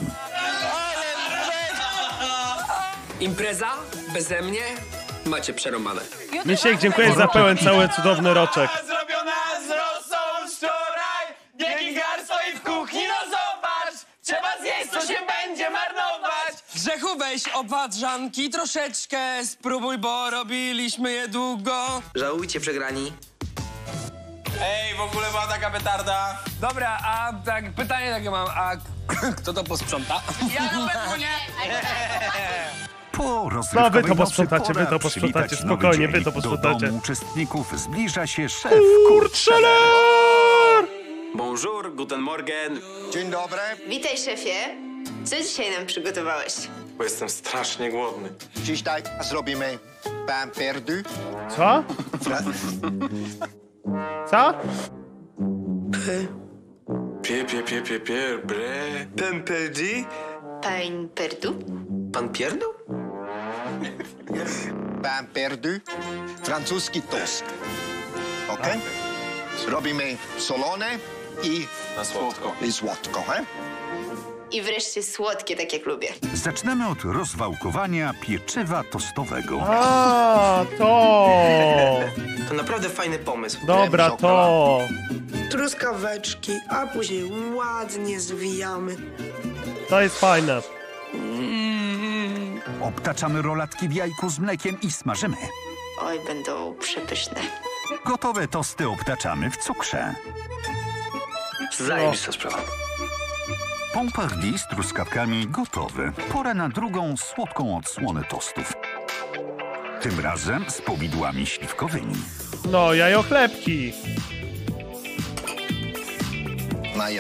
Impreza beze mnie macie przerąbane. Misiek, dziękuję za pełen cały cudowny roczek. Zrobiona z rosą wczoraj, wielki gar stoi w kuchni, no zobacz, trzeba zjeść, co się będzie marnować. Grzechu, weź opadrzanki troszeczkę, spróbuj, bo robiliśmy je długo. Żałujcie przegrani. Ej, w ogóle była taka petarda. Dobra, a tak pytanie takie mam, a kto to posprząta? Ja na nie. Po No rozrywkowej wy to nocy posprzątacie, pora wy to posprzątacie, przywitać nowy spokojnie, dzień. wy to posprzątacie. Do domu uczestników zbliża się szef Kurczeler! Bonjour, guten morgen. Dzień dobry. Witaj, szefie. Co dzisiaj nam przygotowałeś? Bo jestem strasznie głodny. Dzisiaj zrobimy pain perdu. Co? Co? Pie, pie, pie, pie, pie, bre. Pan perdu? Pain perdu? Pan pierdu? Pain perdu. Francuski tost. Ok? Robimy solone i... Na słodko. I słodko, he? I wreszcie słodkie, tak jak lubię. Zaczynamy od rozwałkowania pieczywa tostowego. A, to. To naprawdę fajny pomysł. Dobra, to. Truskaweczki, a później ładnie zwijamy. To jest fajne. Obtaczamy rolatki w jajku z mlekiem i smażymy. Oj, będą przepyszne. Gotowe tosty obtaczamy w cukrze. Zajebista sprawa. Pompardis z truskawkami gotowy. Pora na drugą słodką odsłonę tostów. Tym razem z powidłami śliwkowymi. No, jajochlebki. Maja.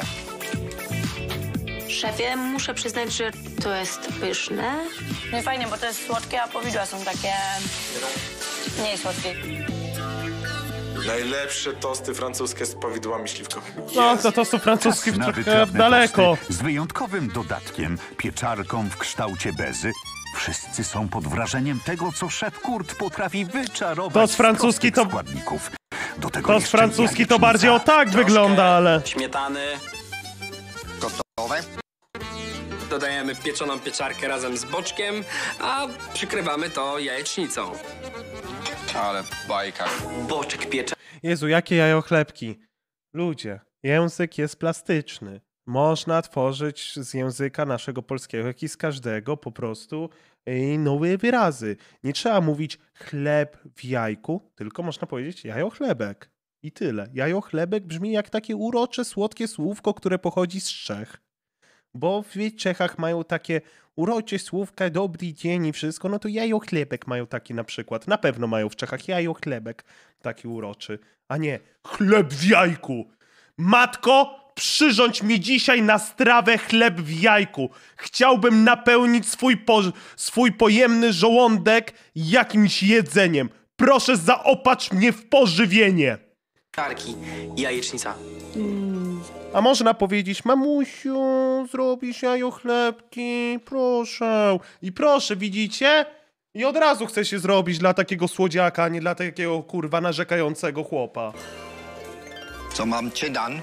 Szefie, muszę przyznać, że to jest pyszne. No i fajnie, bo to jest słodkie, a powidła są takie mniej słodkie. Najlepsze tosty francuskie z powidłami śliwkowymi. No, to to są francuskie Czas na trochę wytrawne daleko. tosty z wyjątkowym dodatkiem, pieczarką w kształcie bezy. Wszyscy są pod wrażeniem tego, co szef Kurt potrafi wyczarować To z francuski to... składników. Do tego To z jeszcze francuski to jajecznica. bardziej o tak wygląda, ale... Śmietany. Gotowe? Dodajemy pieczoną pieczarkę razem z boczkiem, a przykrywamy to jajecznicą. Ale bajka. Boczek piecze. Jezu, jakie jajochlebki. Ludzie, język jest plastyczny. Można tworzyć z języka naszego polskiego, jak i z każdego po prostu yy, nowe wyrazy. Nie trzeba mówić chleb w jajku, tylko można powiedzieć jajochlebek. I tyle. Jajochlebek brzmi jak takie urocze, słodkie słówko, które pochodzi z Czech. Bo w Czechach mają takie urocze słówka, dobry dzień i wszystko, no to jajochlebek mają taki na przykład. Na pewno mają w Czechach jajochlebek taki uroczy, a nie chleb w jajku. Matko, przyrządź mi dzisiaj na strawę chleb w jajku. Chciałbym napełnić swój, po, swój pojemny żołądek jakimś jedzeniem. Proszę, zaopatrz mnie w pożywienie. Karki, jajecznica. A można powiedzieć, mamusiu, zrobisz jajochlebki, proszę. I proszę, widzicie? I od razu chce się zrobić dla takiego słodziaka, a nie dla takiego, kurwa, narzekającego chłopa. Co mam cię dan?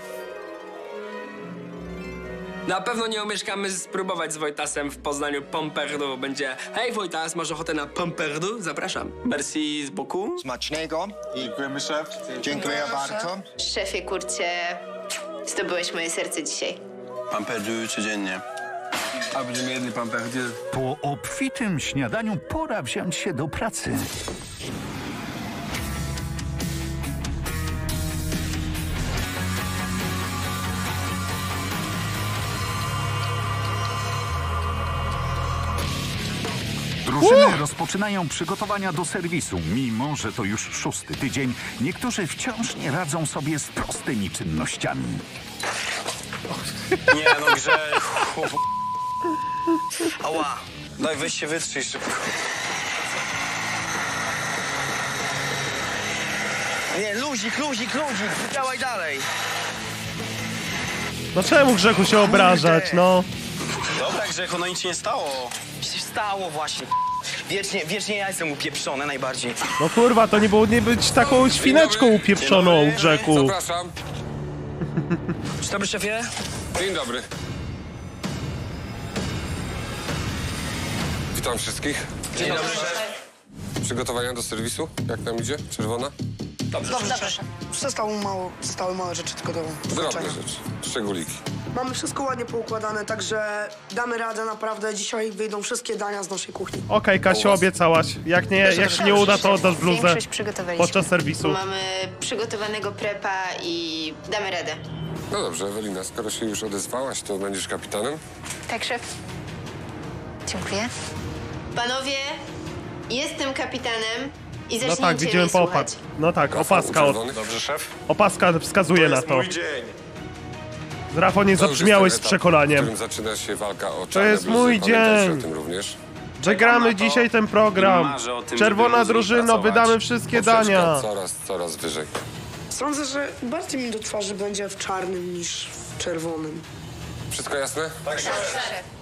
Na pewno nie omieszkamy spróbować z Wojtasem w Poznaniu pomperdu. Będzie, hej Wojtas, masz ochotę na pomperdu? Zapraszam. Merci beaucoup. Smacznego. Dziękujemy, szef. Dziękuję bardzo. Szefie Kurcie, zdobyłeś moje serce dzisiaj. Pan perdu codziennie. A będziemy jedli pomperdu. Po obfitym śniadaniu pora wziąć się do pracy. Drużyny uh! rozpoczynają przygotowania do serwisu. Mimo że to już szósty tydzień, niektórzy wciąż nie radzą sobie z prostymi czynnościami. Nie no, Grzechu. Ała. Daj, weź się wytrzyj szybko. Nie, luzik, luzik, luzik. Działaj dalej. No czemu Grzechu się obrażać, no? Grzechu, no nic się nie stało. Się stało właśnie. Wiecznie, wiecznie ja jestem upieprzony najbardziej. No kurwa, to nie było nie być taką świneczką upieprzoną, Grzechu. Zapraszam. Dzień dobry, szefie. Dzień dobry. Witam wszystkich. Dzień dobry, szef. Przygotowania do serwisu? Jak nam idzie? Czerwona? Dobrze, Dobrze, dobrze. Zostało mało, zostały małe rzeczy tylko do Drobne włączenia. rzeczy. Szczególiki. Mamy wszystko ładnie poukładane, także damy radę naprawdę. Dzisiaj wyjdą wszystkie dania z naszej kuchni. Okej, okay, Kasiu, obiecałaś. Jak nie, jak się nie uda, to oddasz bluzę Większość przygotowaliśmy. podczas serwisu. Mamy przygotowanego prepa i damy radę. No dobrze, Ewelina, skoro się już odezwałaś, to będziesz kapitanem? Tak, szef? Dziękuję. Panowie, jestem kapitanem i No zacznijcie tak, widzimy mnie po słuchać. opak. No tak, opaska, od, Dobrze, szef? opaska wskazuje na to. Mój dzień. Rafał, nie To już jest zabrzmiałeś ten z etap, w przekonaniem. którym zaczyna się walka o czarne jest bluzy. mój Pamiętajcie dzień. o tym również. Że gramy dzisiaj ten program. marzę o tym, Czerwona żeby móc z nim drużyno, pracować. wydamy wszystkie Poprzeczka dania. coraz, coraz wyżej. Sądzę, że bardziej mi do twarzy będzie w czarnym niż w czerwonym. Wszystko jasne? Tak, szef.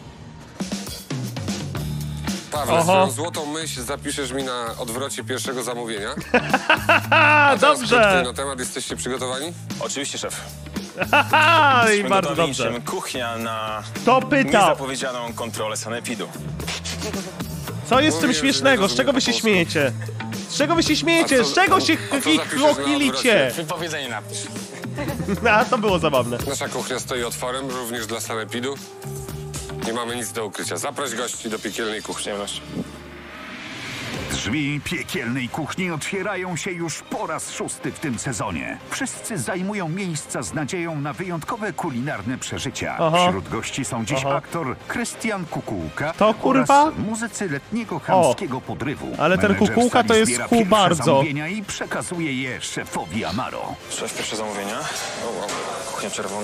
Paweł, Oho. swoją złotą myśl zapiszesz mi na odwrocie pierwszego zamówienia. A, Teraz dobrze. krótko na temat. Jesteście przygotowani? Oczywiście, szef. Haha, i Jesteśmy bardzo gotowi, dobrze. idziemy kuchnia na To pytał. niezapowiedzianą kontrolę sanepidu. Co jest w tym Mówiłem, że nie śmiesznego? Z rozumiem czego po wy się polsku. śmiejecie? Z czego wy się A śmiejecie? co- Z czego się a co zapiszesz na chwilicie? Wypowiedzenie napisz. A, to było zabawne. Nasza kuchnia stoi otworem, również dla sanepidu. Nie mamy nic do ukrycia. Zaproś gości do piekielnej kuchni. Drzwi piekielnej kuchni otwierają się już po raz szósty w tym sezonie. Wszyscy zajmują miejsca z nadzieją na wyjątkowe kulinarne przeżycia. Aha. Wśród gości są dziś Aha. aktor Krystian Kukułka To kurwa? oraz muzycy letniego chamskiego podrywu. ale ten Menedżer Kukułka to sali jest zbiera chuj pierwsze bardzo. zamówienia i przekazuje je szefowi Amaro. Szef, pierwsze zamówienie. O, wow. Kuchnia czerwona.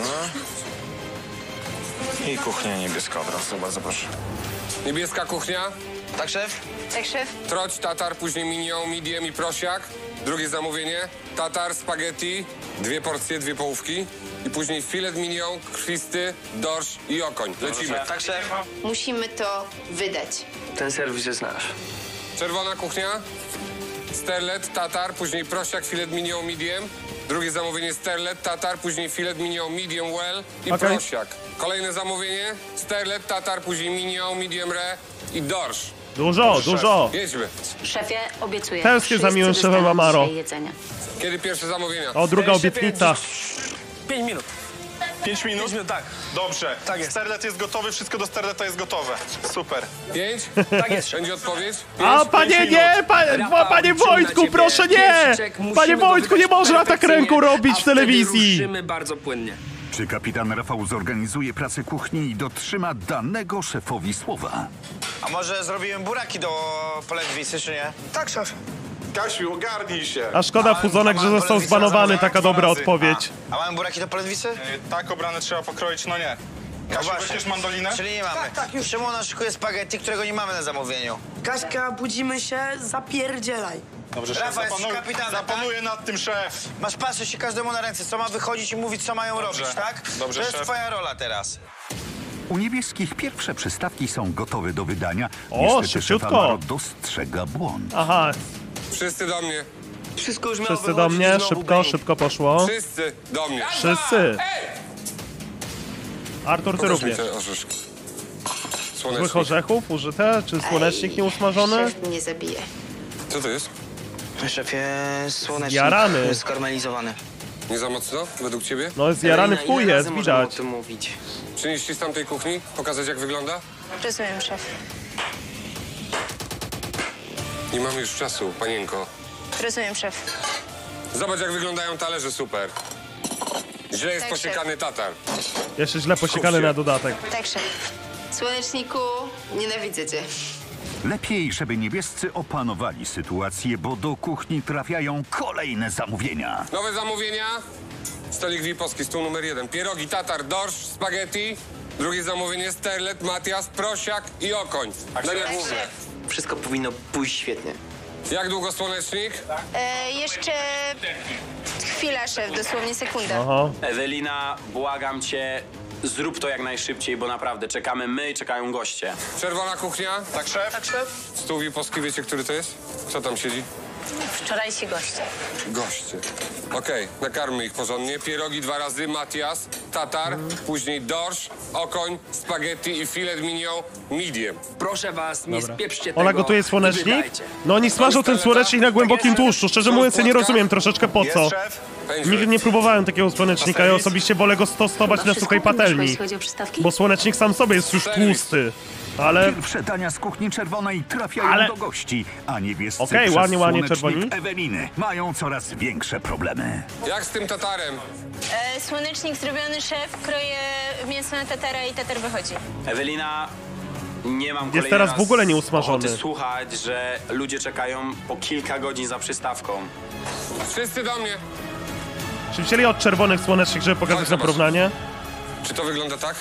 I kuchnia niebieska od razu. Bardzo proszę. Niebieska kuchnia. Tak, szef? Tak, szef? Troć, tatar, później mignon, medium i prosiak. Drugie zamówienie. Tatar, spaghetti, dwie porcje, dwie połówki. I później filet mignon, krwisty, dorsz i okoń. Lecimy. Tak, szef? Musimy to wydać. Ten serwis jest nasz. Czerwona kuchnia. Sterlet, tatar, później prosiak, filet mignon, medium. Drugie zamówienie sterlet, tatar, później filet mignon, medium well i Okej. prosiak. Kolejne zamówienie. Sterlet, tatar, później mignon, medium rare i dorsz. Dużo, dużo. Jedźmy. Szefie, obiecuję. Tęsknię za miłym wszyscy szefem dostaną Amaro. dzisiaj jedzenie. Kiedy pierwsze zamówienia? O, druga obietnica. Pięć minut. Pięć minut? Pięć minut, tak. Dobrze. Tak jest. Sterlet jest gotowy, wszystko do sterleta jest gotowe. Super. Pięć? Tak jest, szef. Będzie odpowiedź? A, Pięć? panie pięć nie, minut. panie, Rafał, panie liczymy na Wojtku, ciebie. proszę nie! Pierwszy czek, musimy Panie go Wojtku, nie wygrać można tak perfekcyjnie, ręką robić a w wtedy telewizji. ruszymy bardzo płynnie. Czy kapitan Rafał zorganizuje pracę kuchni i dotrzyma danego szefowi słowa? A może zrobiłem buraki do polędwicy, czy nie? Tak, szef. Kasiu, ogarnij się. A szkoda, Fuzonek, że został zbanowany, taka dobra odpowiedź. A mamy buraki do polędwicy? E, Tak, obrane trzeba pokroić, no nie. No Kasiu, właśnie. weźmiesz mandolinę? Czyli nie mamy. Tak, tak, już. Czemu ona szykuje spaghetti, którego nie mamy na zamówieniu? Kaśka, budzimy się, zapierdzielaj. Dobrze, szef, Rafa, jesteś zapanuj- kapitanem, zapanuje nad tym szef. Masz patrzeć się każdemu na ręce, co ma wychodzić i mówić, co mają Dobrze. robić, tak? Dobrze, To jest szef. twoja rola teraz. U niebieskich pierwsze przystawki są gotowe do wydania. O, Niestety szybciutko. szef Amaro dostrzega błąd. Aha, Wszyscy do mnie. Wszystko już miało wszyscy do wychodzić mnie, znowu szybko, bang. szybko poszło. Wszyscy do mnie. Wszyscy. Artur, ty Pokaż mi również. te orzeszki. Złych Słonecznik. orzechów użyte? Czy słonecznik nieusmażony? Szef mnie zabije. Co to jest? Szefie, słonecznik Zjarany. skarmelizowany. Nie za mocno, według ciebie? No zjarany w Ewelina, chuj ile jest, razy możemy widać. o tym mówić? Przynieśli z tamtej kuchni? Pokazać, jak wygląda? Rozumiem, szef. Nie mamy już czasu, panienko. Rozumiem, szef. Zobacz, jak wyglądają talerze, super. Źle jest Tak, posiekany tatar. Jeszcze źle posiekany na dodatek. Tak, szef. Słoneczniku, nienawidzę cię. Lepiej, żeby niebiescy opanowali sytuację, bo do kuchni trafiają kolejne zamówienia. Nowe zamówienia. Stolik Wipowski, stół numer jeden. Pierogi, tatar, dorsz, spaghetti. Drugie zamówienie, sterlet, Matias, prosiak i okoń. Dania główne. Wszystko powinno pójść świetnie. Jak długo słonecznik? E, jeszcze chwila, szef, dosłownie sekunda. Aha. Ewelina, błagam cię, zrób to jak najszybciej, bo naprawdę czekamy my i czekają goście. Czerwona kuchnia. Tak, szef? Tak, szef. Stół Wipowski, wiecie, który to jest? Kto tam siedzi? Wczorajsi goście. Goście. Okej, okay, nakarmy ich porządnie. Pierogi dwa razy, Matias, tatar, mm. później dorsz, okoń, spaghetti i filet mignon medium. Proszę was, nie Dobra. spieprzcie tego. Ola gotuje słonecznik? No oni smażą ten słonecznik na głębokim tłuszczu. Szczerze mówiąc, ja nie rozumiem troszeczkę po co. Nigdy nie próbowałem takiego słonecznika. Ja osobiście wolę go stosować na suchej patelni. Bo słonecznik sam sobie jest już tłusty. Ale... Pierwsze dania z kuchni czerwonej trafiają Ale... do gości, a niebiescy Okej, okay, ładnie, ładnie czerwoni. Eweliny mają coraz większe problemy. Jak z tym tatarem? E, słonecznik zrobiony, szef, kroję mięso na tatara i tatar wychodzi. Ewelina, nie mam Jest teraz w ogóle nieusmażony. Słuchać, że ludzie czekają po kilka godzin za przystawką. Wszyscy do mnie. Czy wzięli od czerwonych słonecznik, żeby pokazać na porównanie? Czy to wygląda tak?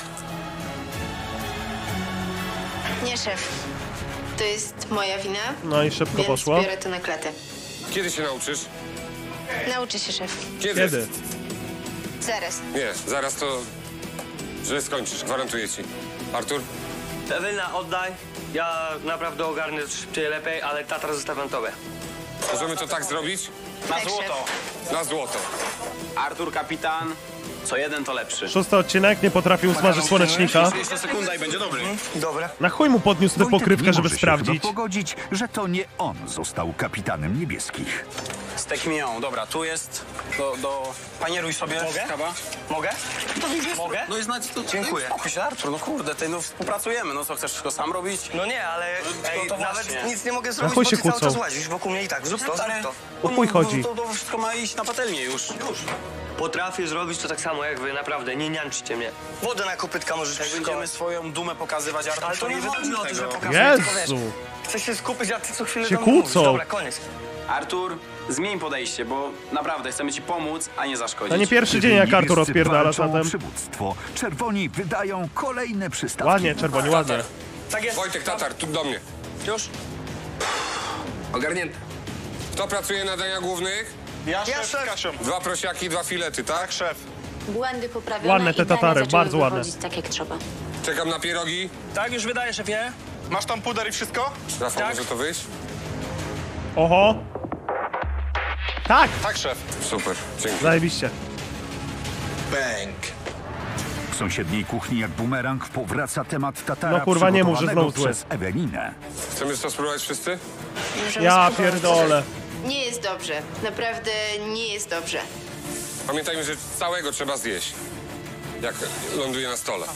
Nie, szef. To jest moja wina. No i szybko więc poszło. biorę to na klatę. Kiedy się nauczysz? Nauczy się, szef. Kiedy? Kiedy? Zaraz. Nie, zaraz to... że skończysz, gwarantuję ci. Artur? Ewelina, oddaj. Ja naprawdę ogarnę szybciej, lepiej, ale tatar zostawiam tobie. Możemy to tak zrobić? Na Tak, złoto. Na złoto. Artur, kapitan, co jeden to lepszy. Szósty odcinek, nie potrafił usmażyć słonecznika. Jeszcze sekunda i będzie dobry. Dobra. Na chuj mu podniósł tę Wojtek pokrywkę, nie żeby może się sprawdzić. chyba pogodzić, że to nie on został kapitanem niebieskich. Stek mią, dobra, tu jest do, do... Panieruj sobie. Mogę? Kawa. Mogę? To widzisz? Mogę? No i znać, to, Dziękuję. Spokój się, Artur, no kurde, ty, no współpracujemy, no co, chcesz wszystko sam robić? No nie, ale ej, to nawet właśnie. nic nie mogę Na zrobić, chuj bo się ty cały kłócą. czas łazisz wokół mnie i tak. Zrób to, zrób to. O chuj chodzi. To, to wszystko ma iść na patelnię już. Już. Potrafię zrobić to tak samo jak wy, naprawdę, nie niańczcie mnie. Wodę na kopytka możesz Jak przyszkować. będziemy swoją dumę pokazywać, Artur, Ale to nie wychodzi chodzi o to, tego. że pokazuję, tylko Jezu! wiesz, chcę się skupić, a ty co chwilę Się do mnie mówisz. kłócą. Dobra, koniec. Artur, zmień podejście, bo naprawdę chcemy ci pomóc, a nie zaszkodzić. To nie pierwszy dzień, jak Artur rozpierdala zatem. Przywództwo. Czerwoni wydają kolejne przystawki. Ładnie, czerwoni, ładnie. Tak jest. Wojtek, tatar, tu do mnie. Już? Ogarnięte. Kto pracuje na daniach głównych? Ja, Ja, szef, szef. z Kasią. Dwa prosiaki, dwa filety, tak? Tak, szef. Błędy poprawione Ładne te i dania tatary, zaczęły bardzo ładne. wychodzić tak jak trzeba. Czekam na pierogi. Tak, już wydaje, szefie. Masz tam puder i wszystko? Rafał, Tak. może to wyjść? Oho! Tak! Tak, szef. Super, dzięki. Zajebiście. Bang. W sąsiedniej kuchni jak bumerang powraca temat tatara No kurwa, nie mów, że przygotowanego znowu zły. przez Ewelinę. Chcemy to spróbować wszyscy? Możemy Ja spróbować. pierdolę. Nie jest dobrze. Naprawdę nie jest dobrze. Pamiętajmy, że całego trzeba zjeść. Jak ląduje na stole.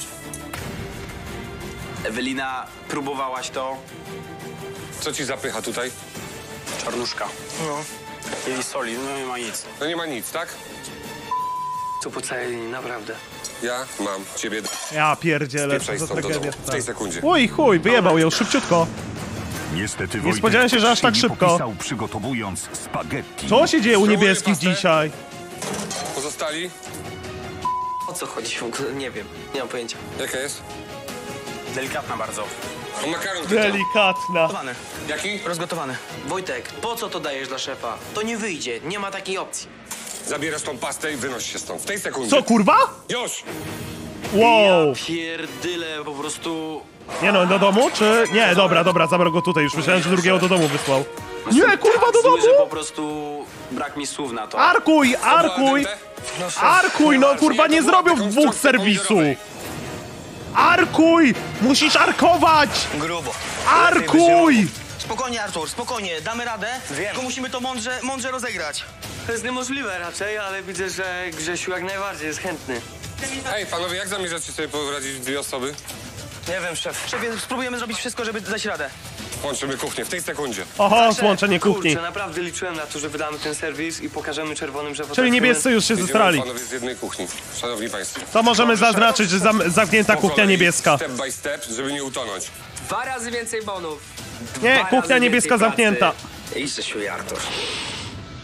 Ewelina, próbowałaś to? Co ci zapycha tutaj? Czarnuszka. No. I soli, no nie ma nic. No nie ma nic, tak? Tu po całej linii, naprawdę. Ja mam ciebie. Ja pierdzielę, co Spieprzaj za stąd do tragedia. domu. W tej sekundzie. Uj, chuj, wyjebał ją szybciutko. Niestety Nie Wojtek spodziewałem się, że aż tak nie szybko. popisał, przygotowując spaghetti. Co się dzieje u Żołuję niebieskich pastę. dzisiaj? Pozostali? O co chodzi w ogóle? Nie wiem. Nie mam pojęcia. Jaka jest? Delikatna bardzo. O makaron pytam. Delikatna. Rozgotowany. Jaki? Rozgotowany. Wojtek, po co to dajesz dla szefa? To nie wyjdzie, nie ma takiej opcji. Zabierasz tą pastę i wynoś się stąd. W tej sekundzie. Co, kurwa? Już! Wow! Pierdyle, po prostu... Nie no, do domu, czy... Nie, dobra, dobra, zabrał go tutaj. Już myślałem, że drugiego do domu wysłał. Nie, kurwa, do Zły, że domu! po prostu brak mi słów na to. Arkuj, arkuj! Arkuj, no kurwa, nie zrobią w dwóch serwisu! Arkuj! Musisz arkować! Grubo. Arkuj! Spokojnie, Artur, spokojnie, damy radę. Wiem. Tylko musimy to mądrze, mądrze rozegrać. To jest niemożliwe raczej, ale widzę, że Grzesiu jak najbardziej jest chętny. Ej, panowie, jak zamierzacie sobie poradzić dwie osoby? Nie wiem, szef. Szefie, spróbujemy zrobić wszystko, żeby dać radę. Łączymy kuchnię w tej sekundzie. Oho, złączenie kuchni. Kurczę, naprawdę liczyłem na to, że wydamy ten serwis i pokażemy czerwonym, że... Czyli niebiescy już się Idziemy, zestrali. panowie, z jednej kuchni. Szanowni państwo. To możemy zaznaczyć, że zam zamknięta Po kuchnia kolei, niebieska. Step by step, żeby nie utonąć. Dwa razy więcej bonów. Nie, kuchnia niebieska zamknięta. I Grzesiu i Artur.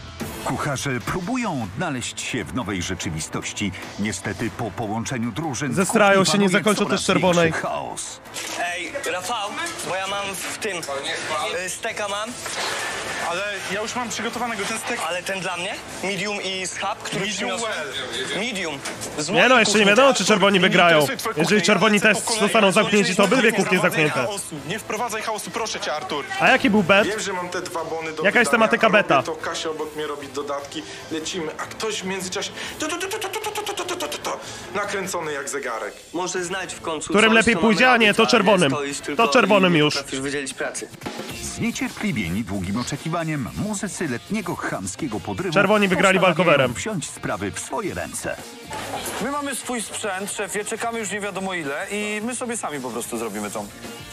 Kucharze próbują odnaleźć się w nowej rzeczywistości. Niestety po połączeniu drużyn Zestrają się, nie zakończą coraz też czerwonej. większy chaos. Ej, Rafał, bo ja mam w tym, y, steka mam. Ale ja już mam przygotowanego ten stek. Ale ten dla mnie? Medium i schab, który Medium przyniosłem? well. Medium. Z Nie no, jeszcze nie wiadomo, czy czerwoni wygrają. Jeżeli czerwoni też zostaną zamknięci, to obydwie kuchnie zamknięte. Nie wprowadzaj chaosu, proszę cię, Artur. A jaki był bet? Wiem, że mam te dwa bony do Jaka jest wydania, tematyka beta? robię to Kasia obok mnie robi dodatki. Lecimy, a ktoś w międzyczasie to, to, to, to, to, to, to, to, to, to, to, nakręcony jak zegarek. Może znajdź w końcu Którym coś, lepiej co pójdzie, mamy a nie, robić, to a czerwonym. stoisz tylko To czerwonym i nie już. potrafisz wydzielić pracy. Zniecierpliwieni długim oczekiwaniem, muzycy letniego chamskiego podrywu Czerwoni wygrali postanawiają walkowerem. wziąć sprawy w swoje ręce. My mamy swój sprzęt, szefie, czekamy już nie wiadomo ile i my sobie sami po prostu zrobimy to.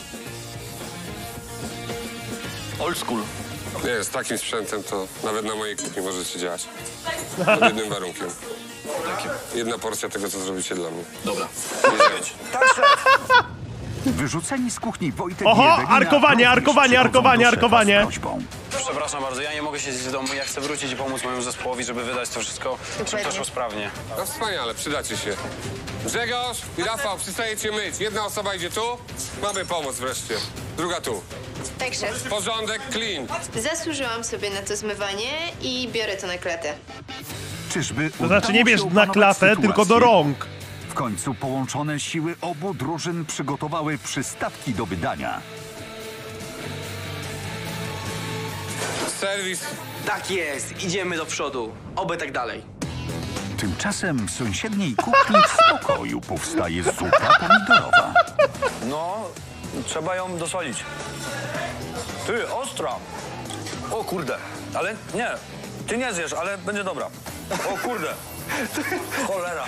Old school. Nie, z takim sprzętem to nawet na mojej kuchni możecie działać. Pod jednym warunkiem. Jedna porcja tego, co zrobicie dla mnie. Dobra. Tak, szef! Wyrzuceni z kuchni Wojtek Oho, i Ewelina arkowanie, również arkowanie, przychodzą arkowanie, do szefa z arkowanie. prośbą. Przepraszam bardzo, ja nie mogę siedzieć w domu, ja chcę wrócić i pomóc mojemu zespołowi, żeby wydać to wszystko, żeby to szło sprawnie. No wspaniale, przydacie się. Grzegorz i Rafał, przystajecie myć. Jedna osoba idzie tu, mamy pomoc wreszcie. Druga tu. Tak, szef. Porządek, clean. Zasłużyłam sobie na to zmywanie i biorę to na klatę. Czyżby To znaczy udało nie bierz się na opanować klatę, sytuację? tylko do rąk. W końcu połączone siły obu drużyn przygotowały przystawki do wydania. Serwis. Tak jest, idziemy do przodu. Oby tak dalej. Tymczasem w sąsiedniej kuchni w spokoju powstaje zupa pomidorowa. No, trzeba ją dosolić. Ty, ostra. O kurde, ale nie, ty nie zjesz, ale będzie dobra. O kurde, cholera.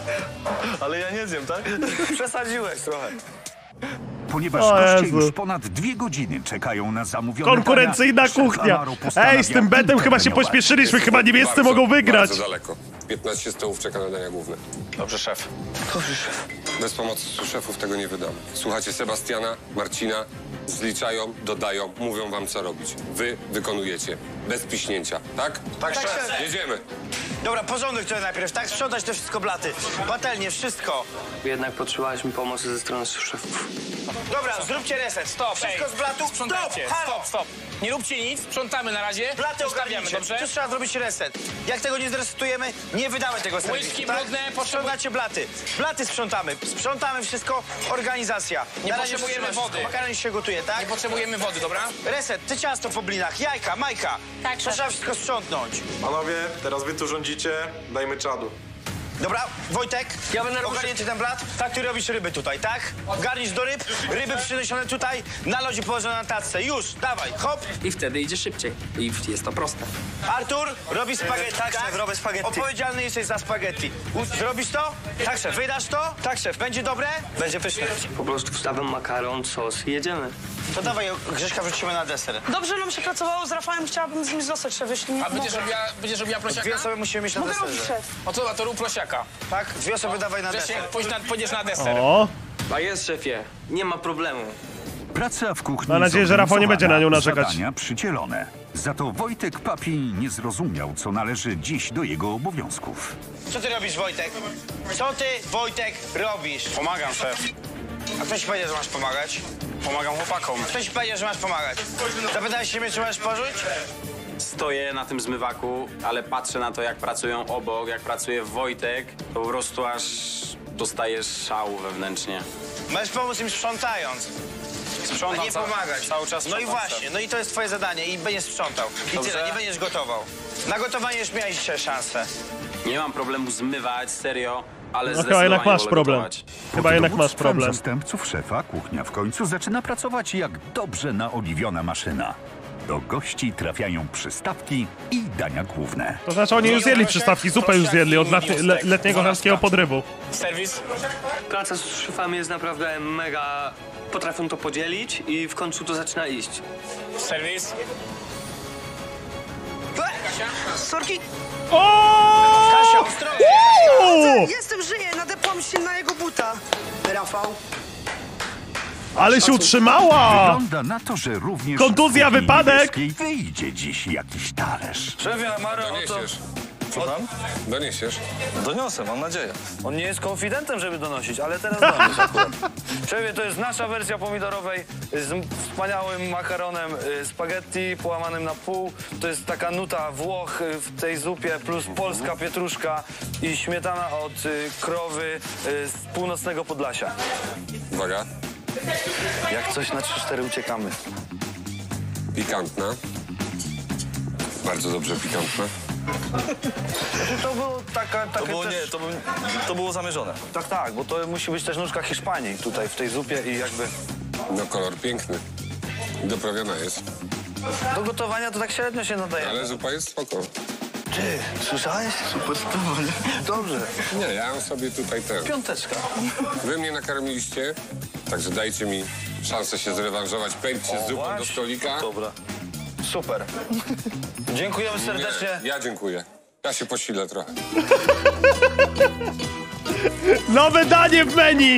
Ale ja nie zjem, tak? Przesadziłeś trochę. Ponieważ O goście Jezu. już ponad dwie godziny czekają na zamówione Konkurencyjna dania, szef kuchnia. Amaro postanawia Ej, z tym betem chyba się interweniować. pośpieszyliśmy, chyba niebiescy Bardzo, mogą wygrać. Bardzo daleko. piętnaście stołów czeka na dania główne. Dobrze, szef. Dobrze, szef. Bez pomocy szefów tego nie wydamy. Słuchacie Sebastiana, Marcina, zliczają, dodają, mówią wam co robić. Wy wykonujecie. Bez piśnięcia, tak? Tak, szef. Jedziemy. Dobra, porządek to najpierw, tak? Sprzątać to wszystko blaty. Patelnie, wszystko. Jednak potrzebowaliśmy pomocy ze strony szefów. Dobra, zróbcie reset. Stop, Wszystko ej, z blatu. sprzątajcie. Stop, halo. Stop, stop. Nie róbcie nic, sprzątamy na razie. Blaty Ustawiamy, ogarnijcie. dobrze? Tu trzeba zrobić reset. Jak tego nie zresetujemy, nie wydamy tego serwisu. Łyżki tak? brudne, potrzebu- Sprzątacie blaty. Blaty sprzątamy. Sprzątamy wszystko, organizacja. Nie Na razie potrzebujemy wstrzymasz wody. wszystko. Makaron się gotuje, tak? Nie potrzebujemy wody, dobra? Reset, ty ciasto po blinach, jajka, Majka. Tak, To szef. trzeba wszystko sprzątnąć. Panowie, teraz wy tu rządzicie, dajmy czadu. Dobra, Wojtek, Ja będę robił- ogarnięty ten blat. Tak, ty robisz ryby tutaj, tak? Garnisz do ryb, ryby przyniesione tutaj, na lodzie położone na tacce. Już, dawaj, hop. I wtedy idzie szybciej. I jest to proste. Artur, robi spaghetti, tak? szef, robię spaghetti. Odpowiedzialny jesteś za spaghetti. U- Zrobisz to? Tak, szef. Wydasz to? Tak, szef. Będzie dobre? Będzie pyszne. Po prostu wstawiam makaron, sos i jedziemy. To dawaj, Grześka, wrzucimy na deser. Dobrze nam się pracowało z Rafałem, chciałabym z nim zostać, szef, jeśli nie A będziesz mogę. robiła, będziesz robiła prosiaka? Dwie osoby musimy mieć na Mogę robić, deserze. szef. O co, a to rób prosiaka. Tak? Dwie osoby dawaj na Grzesiek, deser. pójdź na, pójdziesz na deser. O, A jest, szefie, nie ma problemu. Praca w kuchni Mam nadzieję, że Rafał nie będzie na nią narzekać. Zadania przydzielone. Za to Wojtek Papi nie zrozumiał, co należy dziś do jego obowiązków. Co ty robisz, Wojtek? Co ty, Wojtek, robisz? Pomagam, szef. A kto ci powiedział, że masz pomagać? Pomagam chłopakom. Kto ci powiedział, że masz pomagać? Zapytałeś się mnie, czy możesz porzuć? Stoję na tym zmywaku, ale patrzę na to, jak pracują obok, jak pracuje Wojtek, to po prostu aż dostajesz szału wewnętrznie. Możesz pomóc im sprzątając. Sprzątam A nie ca- pomagać. cały czas No i sprzątam, właśnie, szef. no i to jest twoje zadanie i będziesz sprzątał. I Dobrze. tyle, nie będziesz gotował. Na gotowanie już miałeś dzisiaj szansę. Nie mam problemu zmywać, serio, ale no zdecydowanie chyba jednak masz wolę problem. gotować. Chyba jednak masz dowództwem problem. zastępców szefa kuchnia w końcu zaczyna pracować jak dobrze naoliwiona maszyna. Do gości trafiają przystawki i dania główne. To znaczy oni już zjedli przystawki, zupę już zjedli od lat, le, letniego chamskiego podrywu. Serwis? Praca z szefami jest naprawdę mega... Potrafią to podzielić i w końcu to zaczyna iść. Serwis? Sorki. O! Kasia, ostrożnie! O! Jestem, żyję, nadepłam się na jego buta. Rafał. Ale się utrzymała! Wygląda na to, że również Kontuzja, z kuchni wypadek! niebieskiej wyjdzie dziś jakiś talerz. Szefie, Amaro, oto... Doniesiesz. Słucham? Doniesiesz. Doniosę, mam nadzieję. On nie jest konfidentem, żeby donosić, ale teraz doniósł akurat. Szefie, to jest nasza wersja pomidorowej z wspaniałym makaronem y, spaghetti połamanym na pół. To jest taka nuta Włoch y, w tej zupie, plus polska pietruszka i śmietana od y, krowy y, z północnego Podlasia. Uwaga. Jak coś na trzy cztery uciekamy. Pikantna. Bardzo dobrze pikantna. To było taka... takie To było też... nie, to, był, to było zamierzone. Tak, tak, bo to musi być też nóżka Hiszpanii tutaj w tej zupie i jakby... No kolor piękny. I doprawiona jest. Do gotowania to tak średnio się nadaje. Ale zupa jest spoko. Ty, słyszałeś? Super sprawa, nie? Dobrze. Nie, ja mam sobie tutaj ten. Piąteczka. Wy mnie nakarmiliście, także dajcie mi szansę się zrewanżować. Pędźcie z zupą do stolika. Dobra. Super. Dziękujemy serdecznie. Nie, ja dziękuję. Ja się posilę trochę. Nowe danie w menu!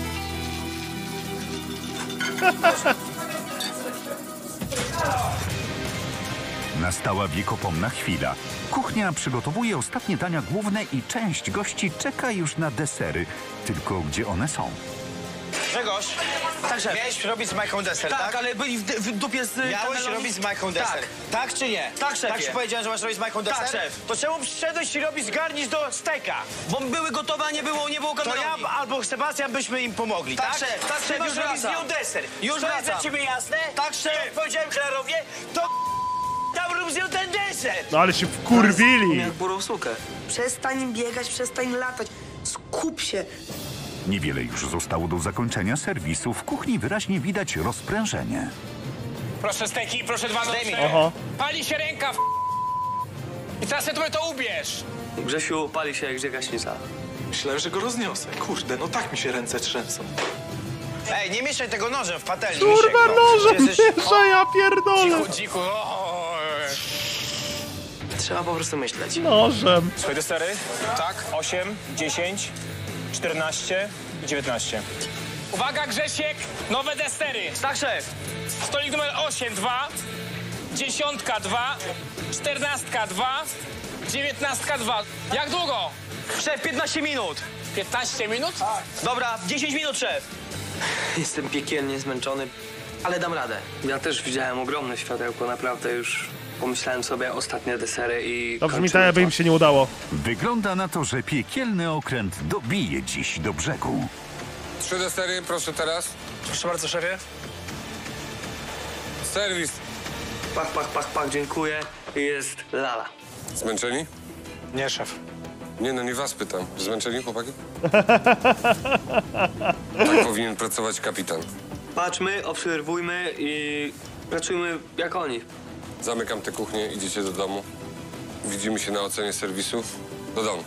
Nastała wiekopomna chwila. Kuchnia przygotowuje ostatnie dania główne i część gości czeka już na desery. Tylko gdzie one są? Grzegorz, Tak, szef. miałeś robić z Majką deser, tak? Tak, ale byli w, w dupie z... Miałeś kanelami. robić z Majką deser. Tak. Tak czy nie? Tak, szefie. Tak ci powiedziałem, że masz robić z Majką deser? Tak, szef. To czemu przyszedłeś i robisz garnisz do steka? Bo były gotowe, a nie było, nie było To kanałki. ja albo Sebastian byśmy im pomogli, Tak, tak? szef, tak, Ty szef, masz już robić z wracam. nią deser. Już to jest dla wracam. ciebie jasne? Tak, szef. Jak powiedziałem Klarowie, to tam rób z nią ten deser. No ale się wkurwili! Jak burą sukę. Przestań biegać, przestań latać. Skup się. Niewiele już zostało do zakończenia serwisu. W kuchni wyraźnie widać rozprężenie. Proszę steki, proszę dwa noce. Oho. Pali się ręka w... I teraz sobie to ubierz. Grzesiu pali się jak gaśnica. Myślałem, że go rozniosę. Kurde, no tak mi się ręce trzęsą. Ej, nie mieszaj tego nożem w patelni. Kurwa, Misiek, no. nożem Jesteś- miesza, ja pierdolę! Dziku, dziku. O, Trzeba po prostu myśleć. Nożem. Swoje desery? Tak. osiem, dziesięć, czternaście i dziewiętnaście. Uwaga, Grzesiek, nowe desery. Tak, szef. Stolik numer osiem, dwa, dziesiątka, dwa, czternastka, dwa, dziewiętnastka, dwa. Jak długo? Szef, piętnaście minut. piętnaście minut? Dobra, dziesięć minut, szef. Jestem piekielnie zmęczony, ale dam radę. Ja też widziałem ogromne światełko, naprawdę już pomyślałem sobie ostatnie desery i... Dobrze mi kończymy tak, by to. im się nie udało. Wygląda na to, że piekielny okręt dobije dziś do brzegu. Trzy desery, proszę teraz. Proszę bardzo, szefie. Serwis. Pach, pach, pach, pach, dziękuję. I jest lala. Zmęczeni? Nie, szef. Nie, no nie was pytam. Zmęczeni, chłopaki? Tak powinien pracować kapitan. Patrzmy, obserwujmy i pracujmy jak oni. Zamykam tę kuchnię, idziecie do domu. Widzimy się na ocenie serwisu. Do domu.